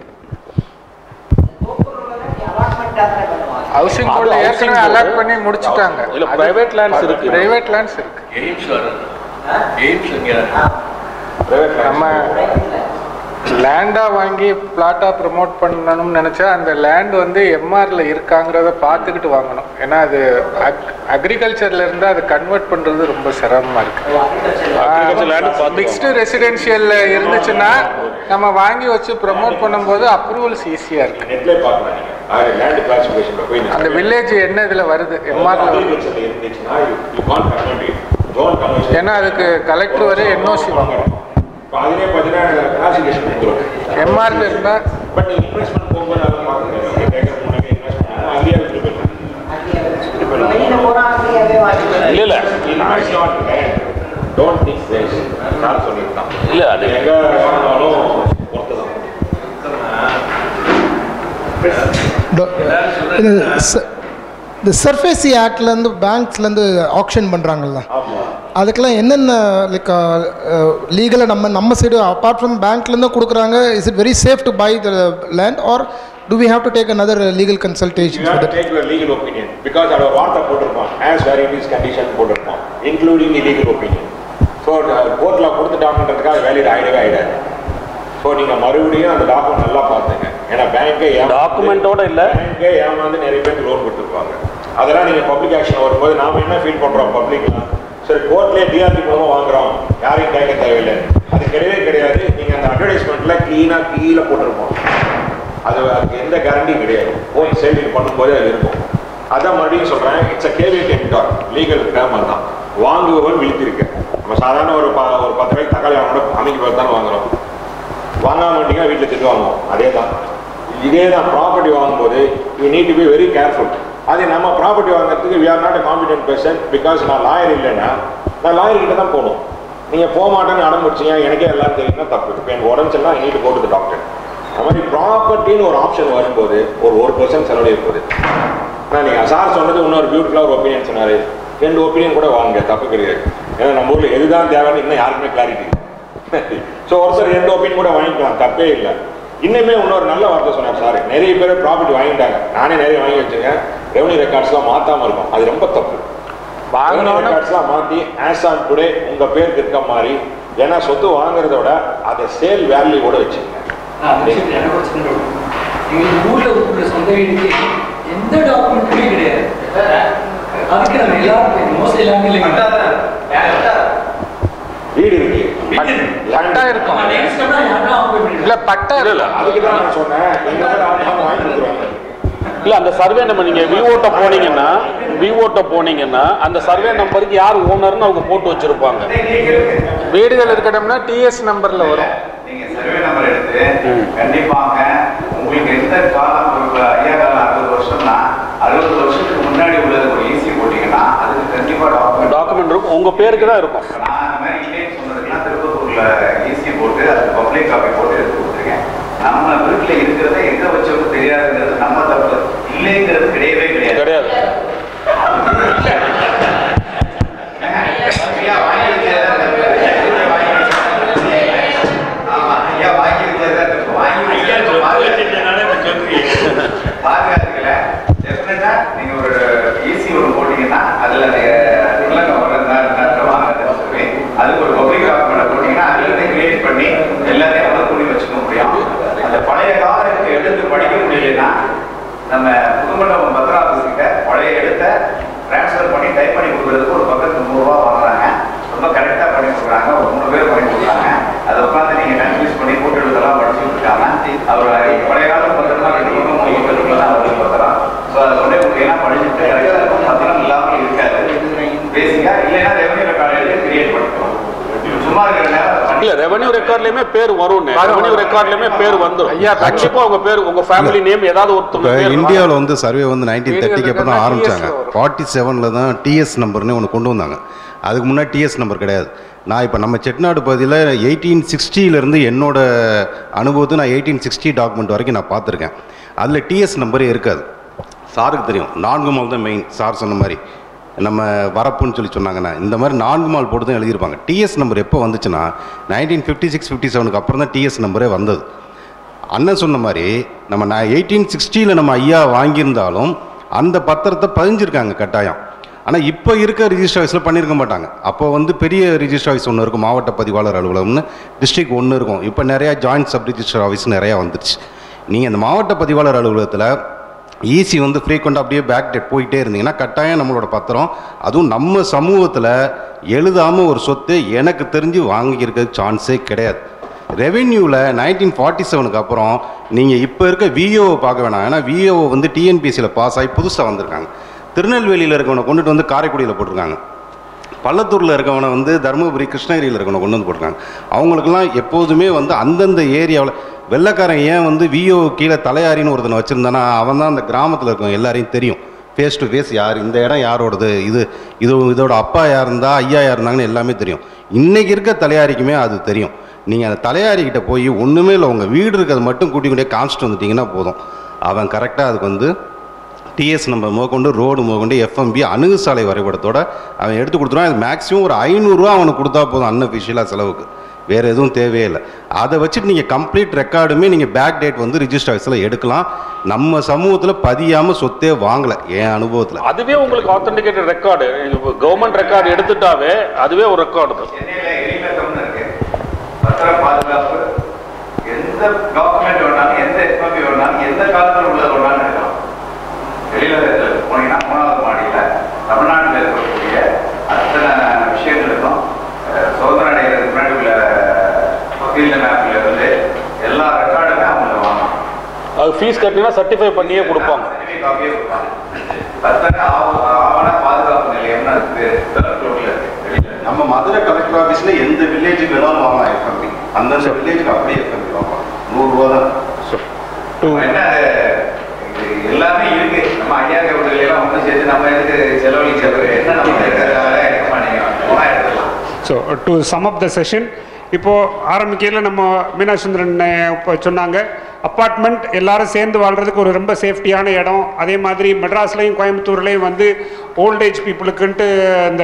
ஹவுசிங் போர்ட்ல ஏற்கனவே அலாட் பண்ணி முடிச்சிட்டாங்க. இல்ல பிரைவேட் லேண்ட்ஸ் இருக்கு, பிரைவேட் லேண்ட்ஸ் இருக்கு. எய்ம்ஸ் வர எய்ம்ஸ் இங்க நம்ம லேண்டா வாங்கி பிளாட்டா ப்ரமோட் பண்ணணும்னு நினைச்சா அந்த லேண்ட் வந்து எம்ஆர்ல இருக்காங்கிறத பார்த்துக்கிட்டு வாங்கணும். ஏன்னா அது அக்ரிகல்ச்சர்ல இருந்து அதை கன்வெர்ட் பண்றது ரொம்ப சிரமமா இருக்கு. மிக்ஸ்டு ரெசிடென்ஷியல்ல இருந்துச்சுன்னா நம்ம வாங்கி வச்சு ப்ரமோட் பண்ணும்போது அப்ரூவல்ஸ் ஈஸியா இருக்கு. அந்த வில்லேஜ் என்ன இதுல வருது எம்ஆர்ல வருது, ஏன்னா அதுக்கு கலெக்டர் வரை என்ஓசி வாங்கணும். அதுலேயே பார்த்தீங்கன்னா கிளாசிஃபிகேஷன் கொடுத்துரும் எம்ஆர்ல இருந்தா. பட் நீங்கள் இன்வெஸ்ட்மெண்ட் போகும்போது அதை பார்க்குறீங்க, முன்னாடி இன்வெஸ்ட் பண்ணால் அங்கேயே வச்சுட்டு இல்லை இல்லை invest not land don't think sales நான் சொல்லியிருக்கான். இல்லை அது எங்கே வாங்கினாலும் ஒர்த்து தான். இந்த சர்ஃபேசி ஆக்ட்லேருந்து பேங்க்ஸ்லேருந்து ஆக்ஷன் பண்ணுறாங்கல்ல, அதுக்கெல்லாம் என்னென்ன லைக் லீகலாக நம்ம நம்ம சைடு அப்பார்ட் ஃப்ரம் பேங்க்லேருந்து கொடுக்குறாங்க, is it very safe to buy the land or do we have to take another legal consultation? You have to take your legal opinion because our water போட்டிருப்பான் as varieties condition போட்டிருப்பான் including the legal opinion. ஸோ கோர்ட்டில் கொடுத்துட்டாங்கன்றதுக்காக valid ஆகிடவே ஆகிடாது. So நீங்கள் மறுபடியும் அந்த document நல்லா பார்த்துங்க. ஏன்னா பேங்க்கே டாக்குமெண்ட்டோட இல்லை, பேங்க்கே ஏமாந்து நிறைய பேருக்கு லோன் கொடுத்துருப்பாங்க. அதெல்லாம் நீங்கள் பப்ளிக் ஆக்ஷன் வரும்போது நாம் என்ன ஃபீல் பண்ணுறோம் பப்ளிக்லாம், சரி கோர்ட்லேயே டிஆர்பி மூலமாக வாங்குகிறோம் யாரையும் கேட்க தேவையில்லை, அது கிடையவே கிடையாது. நீங்கள் அந்த அட்வர்டைஸ்மெண்ட்டில் க்ளீனாக கீழே போட்டிருப்போம், அது அதுக்கு எந்த கேரண்டியும் கிடையாது. கோர்ட் சேவிங் பண்ணும்போது அது இருக்கும். அதான் மறுபடியும் சொல்கிறேன், it's a caveat emptor legal term தான். வாங்குபவன் விழித்திருக்கு. நம்ம சாதாரண ஒரு ப ஒரு பத்து ரூபாய்க்கு தக்காளி வாங்கணும் அமைக்க பார்த்து தானே வாங்குகிறோம். வாங்காம மாட்டீங்கன்னா வீட்டில் திட்டு வாங்குவோம். அதே தான் இதே தான் ப்ராப்பர்ட்டி வாங்கும்போது you need to be very careful. அது நம்ம ப்ராப்பர்ட்டி வாங்குறதுக்கு we are not a competent person. Because நான் லாயர் இல்லைன்னா நான் லாயர்கிட்ட தான் போகணும். நீங்கள் போக மாட்டேன்னு அடம் முடிச்சிங்க, எனக்கே எல்லாம் தெரியும்னா தப்பு. இப்போ எனக்கு உடம்பு சரியில்லை, I need to go to the doctor. அது மாதிரி ப்ராப்பர்ட்டின்னு ஒரு ஆப்ஷன் வரும்போது ஒரு ஒரு பர்சன்ட் செலவு போகுது. ஆனால் நீங்கள் சார் சொன்னது இன்னொரு பியூட்டிஃபுல்லாக ஒரு ஒப்பீனியன் சொன்னார். ரெண்டு ஒப்பீனியன் கூட வாங்க, தப்பு கிடையாது. ஏன்னா நம்ம ஊரில் எதுதான் தேவைன்னு இன்னும் யாருக்குமே கிளாரிட்டி இல்லை. ஸோ ஒருத்தர் ரெண்டு ஒப்பீனியன் கூட வாங்கிக்கலாம், தப்பே இல்லை. இன்னுமே இன்னொரு நல்ல வார்த்தை சொன்னார் சார், நிறைய பேர் ப்ராப்பர்ட்டி வாங்கிட்டாங்க, நானே நிறைய வாங்கி வச்சுருக்கேன், ரெவன்யூ ரெக்கார்ட்ஸ்லாம் மாற்றாமல் இருக்கும், அது ரொம்ப தப்பு. ரெவன்யூ ரெக்கார்ட்ஸ்லாம் மாற்றி ஆஸ் ஆன் டுடே உங்கள் பேருக்கு இருக்க மாதிரி, ஏன்னா சொத்து வாங்குறத விட அதை சேல் வேல்யூவோட வச்சுங்க. ஊர்ல இருக்கிற சொந்த வீடுக்கு எந்த டாக்குமெண்ட்டுமே கிடையாது. அதுக்கு நம்ம எல்லாரும் மோஸ்ட் எல்லாமே வீடு இருக்கு, பட்டா இருக்கும். இல்ல பட்டா இல்ல, அதுக்கு தான் நான் சொன்னேன் எங்க வாங்கி கொடுக்குறாங்க. இல்லை அந்த சர்வே நம்பர் நீங்கள் விவோட்ட போனீங்கன்னா விவோட்ட போனீங்கன்னா அந்த சர்வே நம்பருக்கு யார் ஓனர்னு அவங்க போட்டு வச்சிருப்பாங்க. வீடுகள் இருக்கணும்னா டிஎஸ் நம்பர்ல வரும். நீங்க சர்வே நம்பர் எடுத்து கண்டிப்பாக உங்களுக்கு எந்த காலம் ஐயா காலம் அறுபது வருஷம்னா அறுபது வருஷத்துக்கு முன்னாடி உள்ளது ஒரு ஈஸி போட்டீங்கன்னா அதுக்கு கண்டிப்பா டாக்குமெண்ட் டாக்குமெண்ட் இருக்கும், உங்க பேருக்கு தான் இருக்கும். நான் அந்த மாதிரி இல்லைன்னு சொன்னதுக்கெல்லாம் திருப்பத்தூர்ல ஈஸி போட்டு அதுக்கு பப்ளிக் காப்பி போட்டு எடுத்து கொடுத்துருக்கேன். நம்ம வீட்டுல இருக்கிறத எங்க வச்சவங்க தெரியாதுங்கிறது நம்ம தப்பு, இல்லைங்கிறது கிடையவே கிடையாது கிடையாது. ரெவன்யூ ரெக்கார்ட்லயுமே பேர் வரும். ரெவன்யூ ரெக்கார்ட்லயுமே பேர் வந்துடும். கண்டிப்பா உங்க பேர், உங்க ஃபேமிலி நேம் ஏதாவது ஒருத்தர். இந்தியாவில் வந்து சர்வே வந்து நைன்டீன் தேர்ட்டிக்கு அப்புறம் தான் ஆரம்பிச்சாங்க. ஃபார்ட்டி செவனில் தான் டிஎஸ் நம்பர்னு ஒன்று கொண்டு வந்தாங்க. அதுக்கு முன்னாடி டிஎஸ் நம்பர் கிடையாது. நான் இப்போ நம்ம செட்டிநாடு பகுதியில் எயிட்டீன் சிக்ஸ்டியிலேருந்து என்னோட அனுபவத்தை நான் எயிட்டீன் சிக்ஸ்டி டாக்குமெண்ட் வரைக்கும் நான் பார்த்துருக்கேன். அதில் டிஎஸ் நம்பரே இருக்காது. சாருக்கு தெரியும், நான்கு மால் தான் மெயின். சார் சொன்ன மாதிரி நம்ம வரப்புன்னு சொல்லி சொன்னாங்கன்னா இந்த மாதிரி நான்கு மால் போட்டு தான் எழுதியிருப்பாங்க. டிஎஸ் நம்பர் எப்போ வந்துச்சுன்னா நைன்டீன் ஃபிஃப்டி சிக்ஸ் ஃபிஃப்டி செவனுக்கு அப்புறம் தான் டிஎஸ் நம்பரே வந்தது. அண்ணன் சொன்ன மாதிரி நம்ம நான் எயிட்டீன் சிக்ஸ்டியில் நம்ம ஐயா வாங்கியிருந்தாலும் அந்த பத்திரத்தை பதிஞ்சிருக்காங்க கட்டாயம். ஆனால் இப்போ இருக்க ரிஜிஸ்டர் ஆஃபீஸில் பண்ணியிருக்க மாட்டாங்க. அப்போ வந்து பெரிய ரிஜிஸ்டர் ஆஃபீஸ் ஒன்று இருக்கும், மாவட்ட பதிவாளர் அலுவலகம்னு டிஸ்ட்ரிக்ட் ஒன்று இருக்கும். இப்போ நிறையா ஜாயின்ட் சப் ரிஜிஸ்டர் ஆஃபீஸ் நிறையா வந்துடுச்சு. நீங்கள் அந்த மாவட்ட பதிவாளர் அலுவலகத்தில் ஈஸி வந்து ஃப்ரீக்வெண்ட்டாக அப்படியே பேக் டேட் போயிட்டே இருந்தீங்கன்னா கட்டாயம் நம்மளோட பத்திரம், அதுவும் நம்ம சமூகத்தில் எழுதாமல் ஒரு சொத்து எனக்கு தெரிஞ்சு வாங்கியிருக்க சான்ஸே கிடையாது. ரெவென்யூவில் நைன்டீன் ஃபார்ட்டி செவனுக்கு அப்புறம் நீங்கள் இப்போ இருக்க விஓவை பார்க்க வேணாம். ஏன்னா விஓ வந்து டிஎன்பிஎஸ்சியில் பாஸ் ஆகி புதுசாக வந்திருக்காங்க. திருநெல்வேலியில் இருக்கவனை கொண்டுட்டு வந்து காரைக்குடியில் போட்டிருக்காங்க. பள்ளத்தூரில் இருக்கவனை வந்து தருமபுரி கிருஷ்ணகிரியில் இருக்கவனை கொண்டு வந்து போட்டிருக்காங்க. அவங்களுக்கெல்லாம் எப்போதுமே வந்து அந்தந்த ஏரியாவில் வெள்ளைக்காரன் ஏன் வந்து விஓ கீழே தலையாரின்னு ஒருத்தனை வச்சுருந்தானா அவன் தான் அந்த கிராமத்தில் இருக்கவங்க எல்லாரையும் தெரியும். ஃபேஸ் டு ஃபேஸ் யார், இந்த இடம் யாரோடது, இது இது இதோட அப்பா யார் இருந்தால் ஐயா யார் இருந்தாங்கன்னு எல்லாமே தெரியும். இன்றைக்கி இருக்க தலையாரிக்குமே அது தெரியும். நீங்கள் அந்த தலையாரிக்கிட்ட போய் ஒன்றுமே இல்லை, உங்கள் வீடு இருக்கிறது மட்டும் கூட்டி கொண்டே காமிச்சிட்டு வந்துட்டிங்கன்னா போதும். அவன் கரெக்டாக அதுக்கு வந்து டிஎஸ் நம்பர் முதற்கொண்டு ரோடு முதற்கொண்டு எஃப்எம்பி அணுகுசாலை வரைபடத்தோட அவன் எடுத்து கொடுத்துருவான். அது மேக்ஸிமம் ஒரு ஐநூறுரூவா அவனுக்கு கொடுத்தா போதும் அன்அஃபிஷியலாக செலவுக்கு, வேறு எதுவும் தேவையே இல்லை. அதை வச்சுட்டு நீங்கள் கம்ப்ளீட் ரெக்கார்டுமே நீங்கள் பேக் டேட் வந்து ரிஜிஸ்டர் ஆஃபீஸில் எடுக்கலாம். நம்ம சமூகத்தில் பதியாமல் சொத்தே வாங்கலை என் அனுபவத்தில். அதுவே உங்களுக்கு ஆத்தென்டிகேட்டட் ரெக்கார்டு, கவர்மெண்ட் ரெக்கார்டு எடுத்துட்டாவே அதுவே ஒரு ரெக்கார்டு தான். பத்திர பாதுகாப்பு எந்த டாக்குமெண்ட் வேணாலும் எந்த எஃப்எம்பி வேணாலும் எந்த காலத்தில் உள்ளது வேணாலும் எடுக்கலாம். வெளியில் போனீங்கன்னா மூணாவது மாடியில் தமிழ்நாட்டில் இருக்கக்கூடிய அத்தனை விஷயங்களுக்கும் சுதந்திர அடைகிறதுக்கு முன்னாடி உள்ள ஃபீல்டு மேப்பில் இருந்து எல்லா ரெக்கார்டுமே அவங்க வாங்கலாம். அது ஃபீஸ் கட்டினா சர்டிஃபை பண்ணியே கொடுப்பாங்க. காப்பியே கொடுப்பாங்க. பத்திர ஆவண பாதுகாப்பு நிலையம்னு அதுக்கு தேர்ட் ஃப்ளோரில் இருக்கு. நம்ம மதுரை கலெக்டர் ஆஃபீஸில் எந்த வில்லேஜுக்கு வேணாலும் வாங்கலாம் எஃப்எம்பி. அந்தந்த வில்லேஜுக்கு அப்படியே எஃப்எம்பி வாங்கலாம். நூறுரூவா தான். என்ன எல்லாமே இருக்கு. நம்ம ஐயா வீடுகளெல்லாம் ஒன்றும் சேர்த்து நம்ம எதுக்கு செலவழிக்கிறது என்ன நம்ம எடுக்க மாட்டேங்க எடுத்துக்கலாம். So to sum up the session, இப்போது ஆரம்பிக்கையில் நம்ம மீனாசுந்தரன் இப்போ சொன்னாங்க அப்பார்ட்மெண்ட் எல்லாரும் சேர்ந்து வாழ்கிறதுக்கு ஒரு ரொம்ப சேஃப்டியான இடம். அதே மாதிரி மெட்ராஸ்லேயும் கோயம்புத்தூர்லேயும் வந்து ஓல்டேஜ் பீப்புளுக்குன்ட்டு அந்த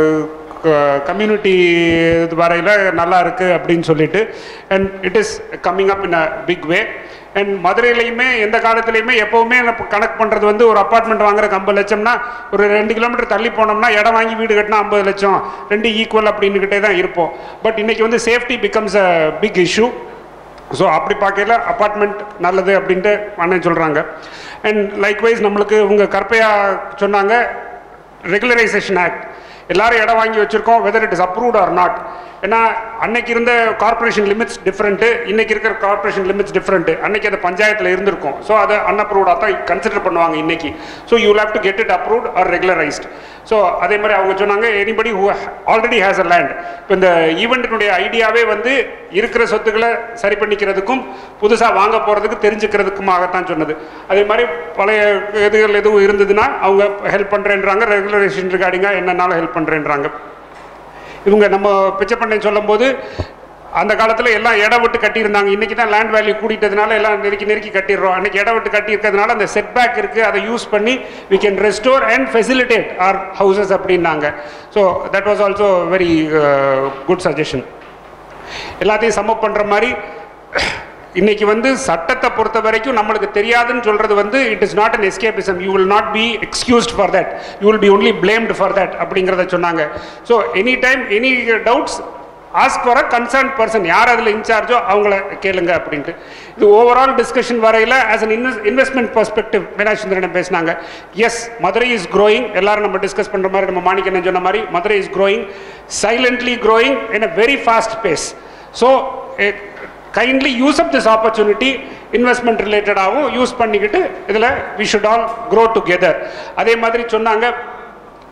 கம்யூனிட்டி இது வரையில் நல்லா இருக்குது அப்படின்னு சொல்லிட்டு, and it is coming up in a big way. And மதுரையிலையுமே எந்த காலத்துலையுமே எப்போவுமே கனெக்ட் பண்ணுறது வந்து ஒரு அப்பார்ட்மெண்ட் வாங்குறதுக்கு ஐம்பது லட்சம்னா ஒரு ரெண்டு கிலோமீட்டர் தள்ளி போனோம்னா இடம் வாங்கி வீடு கட்டினா ஐம்பது லட்சம் ரெண்டு ஈக்குவல் அப்படின்னுக்கிட்டே தான் இருப்போம். பட் இன்றைக்கி வந்து safety becomes a big issue. So அப்படி பார்க்கல அப்பார்ட்மெண்ட் நல்லது அப்படின்ட்டு அண்ணன் சொல்கிறாங்க. அண்ட் லைக்வைஸ் நம்மளுக்கு உங்கள் கற்பையா சொன்னாங்க ரெகுலரைசேஷன் ஆக்ட் எல்லாரும் இடம் வாங்கி வச்சுருக்கோம், whether it is approved or not. ஏன்னா அன்னைக்கு இருந்த கார்பரேஷன் லிமிட்ஸ் டிஃப்ரெண்ட்டு, இன்றைக்கி இருக்கிற கார்பரேஷன் லிமிட்ஸ் டிஃப்ரெண்ட்டு. அன்றைக்கி அது பஞ்சாயத்தில் இருந்திருக்கும். ஸோ அதை அன்அப்ரூவ்டாக தான் கன்சிடர் பண்ணுவாங்க இன்றைக்கி. So you have to get it approved or regularised. So அதே மாதிரி அவங்க சொன்னாங்க anybody who already has a land. இப்போ இந்த ஈவெண்ட்டினுடைய ஐடியாவே வந்து இருக்கிற சொத்துக்களை சரி பண்ணிக்கிறதுக்கும் புதுசாக வாங்க போகிறதுக்கு தெரிஞ்சுக்கிறதுக்குமாகத்தான் சொன்னது. அதே மாதிரி பழைய இதுகள் எதுவும் இருந்ததுன்னா அவங்க ஹெல்ப் பண்ணுறேன்றாங்க, ரெகுலரேஷன் ரிகார்டிங்காக என்னன்னாலும் ஹெல்ப் பண்ணுறேன்றாங்க. இவங்க நம்ம பிச்சை பண்ணை சொல்லும் போது அந்த காலத்தில் எல்லாம் இடம் விட்டு கட்டியிருந்தாங்க. இன்றைக்கி தான் லேண்ட் வேல்யூ கூட்டிட்டதுனால எல்லாம் நெருக்கி நெருக்கி கட்டிடுறோம். அன்றைக்கி இடம் விட்டு கட்டியிருக்கிறதுனால அந்த செட் பேக் இருக்குது, அதை யூஸ் பண்ணி we can restore and facilitate our houses அப்படின்னாங்க. So that was also very good suggestion. எல்லாத்தையும் சம்மப் பண்ணுற மாதிரி இன்னைக்கு வந்து சட்டத்தை பொறுத்த வரைக்கும் நம்மளுக்கு தெரியாதுன்னு சொல்றது வந்து it is not an escapism. You will not be excused for that, you will be only blamed for that அப்படிங்கிறத சொன்னாங்க. So any time any doubts ask for a concern person, யார் அதில் இன்சார்ஜோ அவங்கள கேளுங்க அப்படின்ட்டு. இது ஓவரால் டிஸ்கஷன் வரையில் as an invest investment perspective Meenasundaran பேசினாங்க. Yes, Madurai is growing. எல்லாரும் நம்ம டிஸ்கஸ் பண்ணுற மாதிரி நம்ம மாணிக்கண்ணன் சொன்ன மாதிரி Madurai is growing, silently growing in a very fast pace. So kindly use up this opportunity, investment ரிலேட்டடாகவும் யூஸ் பண்ணிக்கிட்டு இதில் we should all grow together. அதே மாதிரி சொன்னாங்க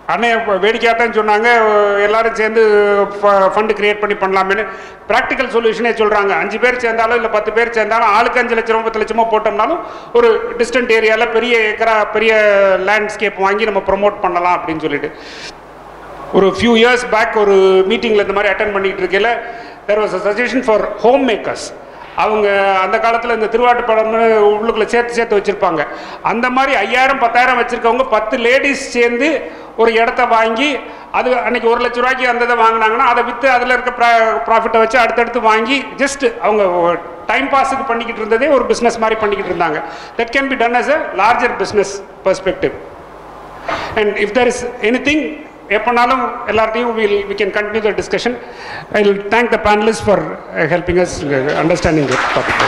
அண்ணன் வேடிக்கையாக தான் சொன்னாங்க, எல்லாரும் சேர்ந்து ஃபண்டு கிரியேட் பண்ணி பண்ணலாமேன்னு. ப்ராக்டிக்கல் சொல்யூஷனே சொல்கிறாங்க. அஞ்சு பேர் சேர்ந்தாலும் இல்லை பத்து பேர் சேர்ந்தாலும் ஆளுக்கு அஞ்சு லட்சமோ பத்து லட்சமோ போட்டோம்னாலும் ஒரு டிஸ்டன்ட் ஏரியாவில் பெரிய ஏக்கரா பெரிய லேண்ட்ஸ்கேப் வாங்கி நம்ம ப்ரொமோட் பண்ணலாம் அப்படின்னு சொல்லிட்டு. ஒரு ஃபியூ இயர்ஸ் பேக் ஒரு மீட்டிங்கில் இந்த மாதிரி அட்டன் பண்ணிகிட்டு இருக்கையில் there was a suggestion for homemakers. அவங்க அந்த காலத்தில் இந்த திருவாட்டு பழம்னு உள்ளுக்குள்ளே சேர்த்து சேர்த்து வச்சுருப்பாங்க. அந்த மாதிரி ஐயாயிரம் பத்தாயிரம் வச்சுருக்கவங்க பத்து லேடிஸ் சேர்ந்து ஒரு இடத்த வாங்கி அது அன்றைக்கி ஒரு லட்ச ரூபாய்க்கு அந்த இதை வாங்கினாங்கன்னா அதை விற்று அதில் இருக்க ப்ரா ப்ராஃபிட்டை வச்சு அடுத்தடுத்து வாங்கி ஜஸ்ட் அவங்க டைம் பாஸுக்கு பண்ணிக்கிட்டு இருந்ததே ஒரு பிஸ்னஸ் மாதிரி பண்ணிக்கிட்டு இருந்தாங்க. That can be done as a larger business perspective. And if there is any thing எப்போனாலும் எல்லார்ட்டையும் will we can continue the discussion. I will thank the panelist for helping us understanding the topic.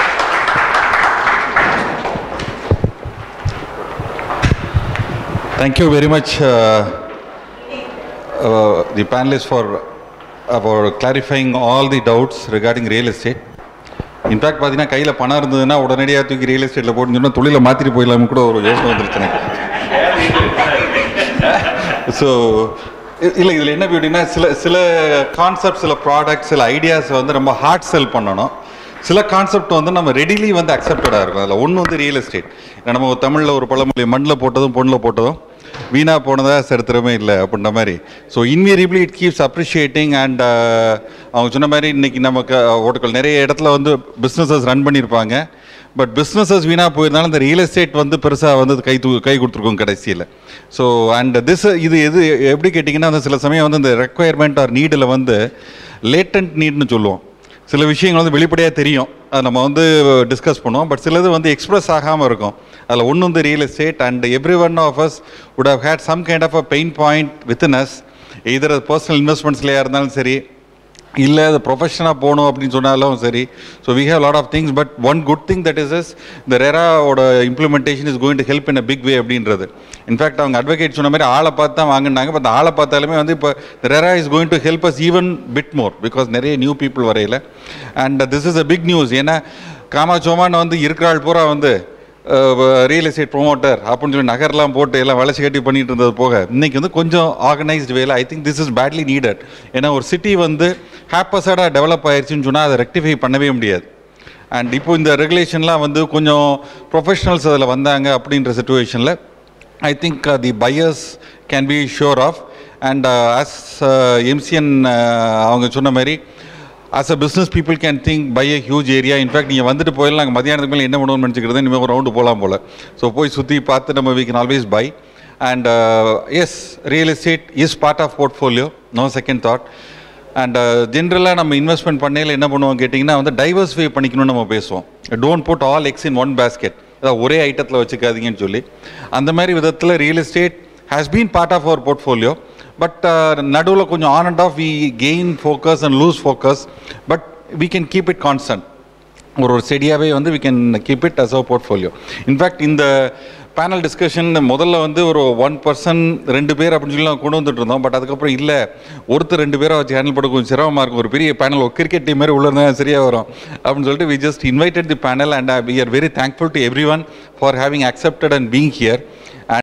Thank you very much, uh, uh, the panelists, for uh, for clarifying all the doubts regarding real estate. In fact, பார்த்தீங்கன்னா கையில் பணம் இருந்ததுன்னா உடனடியாக தூக்கி real எஸ்டேட்டில் போட்டுன்னு சொன்னால் தொழிலை மாற்றிட்டு போயிடலாம்னு கூட ஒரு யோசனை வந்துருச்சு எனக்கு. ஸோ இல்லை, இதில் என்ன பியூட்டின்னா சில சில கான்செப்ட், சில ப்ராடக்ட்ஸ், சில ஐடியாஸ் வந்து ரொம்ப ஹார்ட் செல் பண்ணணும். சில கான்செப்ட் வந்து நம்ம ரெடிலி வந்து அக்செப்டடாக இருக்கும். அதில் ஒன்று வந்து ரியல் எஸ்டேட். நம்ம தமிழில் ஒரு பழமொழி, மண்ணில் போட்டதும் பொண்ணில் போட்டதும் வீணாக போனதாக சரித்திரமே இல்லை அப்படின்ற மாதிரி. So invariably it keeps appreciating. And அவங்க சொன்ன மாதிரி இன்றைக்கி நமக்கு ஓட்டுக்கள் நிறைய இடத்துல வந்து பிஸ்னஸஸ் ரன் பண்ணியிருப்பாங்க. பட் பிஸ்னஸஸ் வீணாக போயிருந்தாலும் இந்த ரியல் எஸ்டேட் வந்து பெருசாக வந்து கை தூ கை கொடுத்துருக்கோம் கடைசியில். ஸோ அண்ட் திஸ் இது எது எப்படி கேட்டிங்கன்னா வந்து சில சமயம் வந்து இந்த ரெக்குயர்மெண்ட் ஆர் நீடில் வந்து லேட்டன்ட் நீட்னு சொல்லுவோம். சில விஷயங்கள் வந்து வெளிப்படையாக தெரியும், அதை நம்ம வந்து டிஸ்கஸ் பண்ணுவோம். பட் சிலது வந்து எக்ஸ்பிரஸ் ஆகாமல் இருக்கும். அதில் ஒன்று வந்து real estate. And every one of us would have had some kind of a pain point within us. Either அது பர்சனல் இன்வெஸ்ட்மெண்ட்ஸ்லையாக இருந்தாலும் சரி, இல்லை அது ப்ரொஃபஷனாக போகணும் அப்படின்னு சொன்னாலும் சரி. So we have lot of things. But one good thing that is is இந்த ரெராவோட implementation is going to help in a big way அப்படின்றது. இன்ஃபேக்ட் அவங்க அட்வொகேட் சொன்ன மாதிரி ஆளை பார்த்து தான் வாங்கினாங்க. பட் ஆளை பார்த்தாலுமே வந்து இப்போ RERA is going to help us even bit more because நிறைய நியூ பீப்புள் வரையில். And this is a big news. ஏன்னா காமாச்சோமான்னு வந்து இருக்கிற ஆள் பூரா வந்து ரியல் எஸ்டேட் ப்ரொமோட்டர் அப்படின்னு சொல்லி நகர்லாம் போட்டு எல்லாம் வளர்ச்சி கட்டி பண்ணிட்டு இருந்தது போக இன்றைக்கி வந்து கொஞ்சம் ஆர்கனைஸ்டு வேலை. I think this is badly needed. ஏன்னா ஒரு சிட்டி வந்து ஹேப்பஸாக டெவலப் ஆயிடுச்சுன்னு சொன்னால் அதை ரெக்டிஃபை பண்ணவே முடியாது. அண்ட் இப்போ இந்த ரெகுலேஷன்லாம் வந்து கொஞ்சம் ப்ரொஃபஷனல்ஸ் அதில் வந்தாங்க அப்படின்ற சுச்சுவேஷனில் I think the buyers can be sure of. And as MCN அவங்க சொன்ன மாதிரி as a business people can think buy a huge area. In fact நீங்கள் வந்துட்டு போயிடலாம், நாங்கள் மதியானத்துக்கு மேலே என்ன பண்ணுவோம்னு நினச்சிக்கிறது, இனிமேல் ஒரு ரவுண்டு போகலாம் போல். ஸோ போய் சுற்றி பார்த்து நம்ம we can always buy. And uh, yes, real estate is part of portfolio, no second thought. And ஜென்ரலாக நம்ம இன்வெஸ்ட்மெண்ட் பண்ணையில் என்ன பண்ணுவோம் கேட்டிங்கன்னா வந்து டைவர்ஸிஃபை பண்ணிக்கணும்னு நம்ம பேசுவோம். Don't put all eggs in one basket, அதாவது ஒரே ஐட்டத்தில் வச்சுக்காதீங்கன்னு சொல்லி. அந்த மாதிரி விதத்தில் real estate has been part of our portfolio. But நடுவில் கொஞ்சம் on and off we gain focus and lose focus. But we can keep it constant. ஒரு ஒரு செடியாகவே வந்து we can keep it as our portfolio. In fact இந்த panel discussion முதல்ல வந்து ஒரு ஒன் பர்சன் ரெண்டு பேர் அப்படின்னு சொல்லி நான் கொண்டு வந்துட்டு இருந்தோம். பட் அதுக்கப்புறம் இல்லை, ஒருத்தர் ரெண்டு பேரை வச்சு ஹேண்டில் பண்ண கொஞ்சம் சிரமமாக இருக்கும். ஒரு பெரிய பேனல், ஒரு கிரிக்கெட் டீம் மாதிரி உள்ள இருந்தால் சரியாக வரும் அப்படின்னு சொல்லிட்டு we just invited the panel. And we are very thankful to every one for having accepted and being here.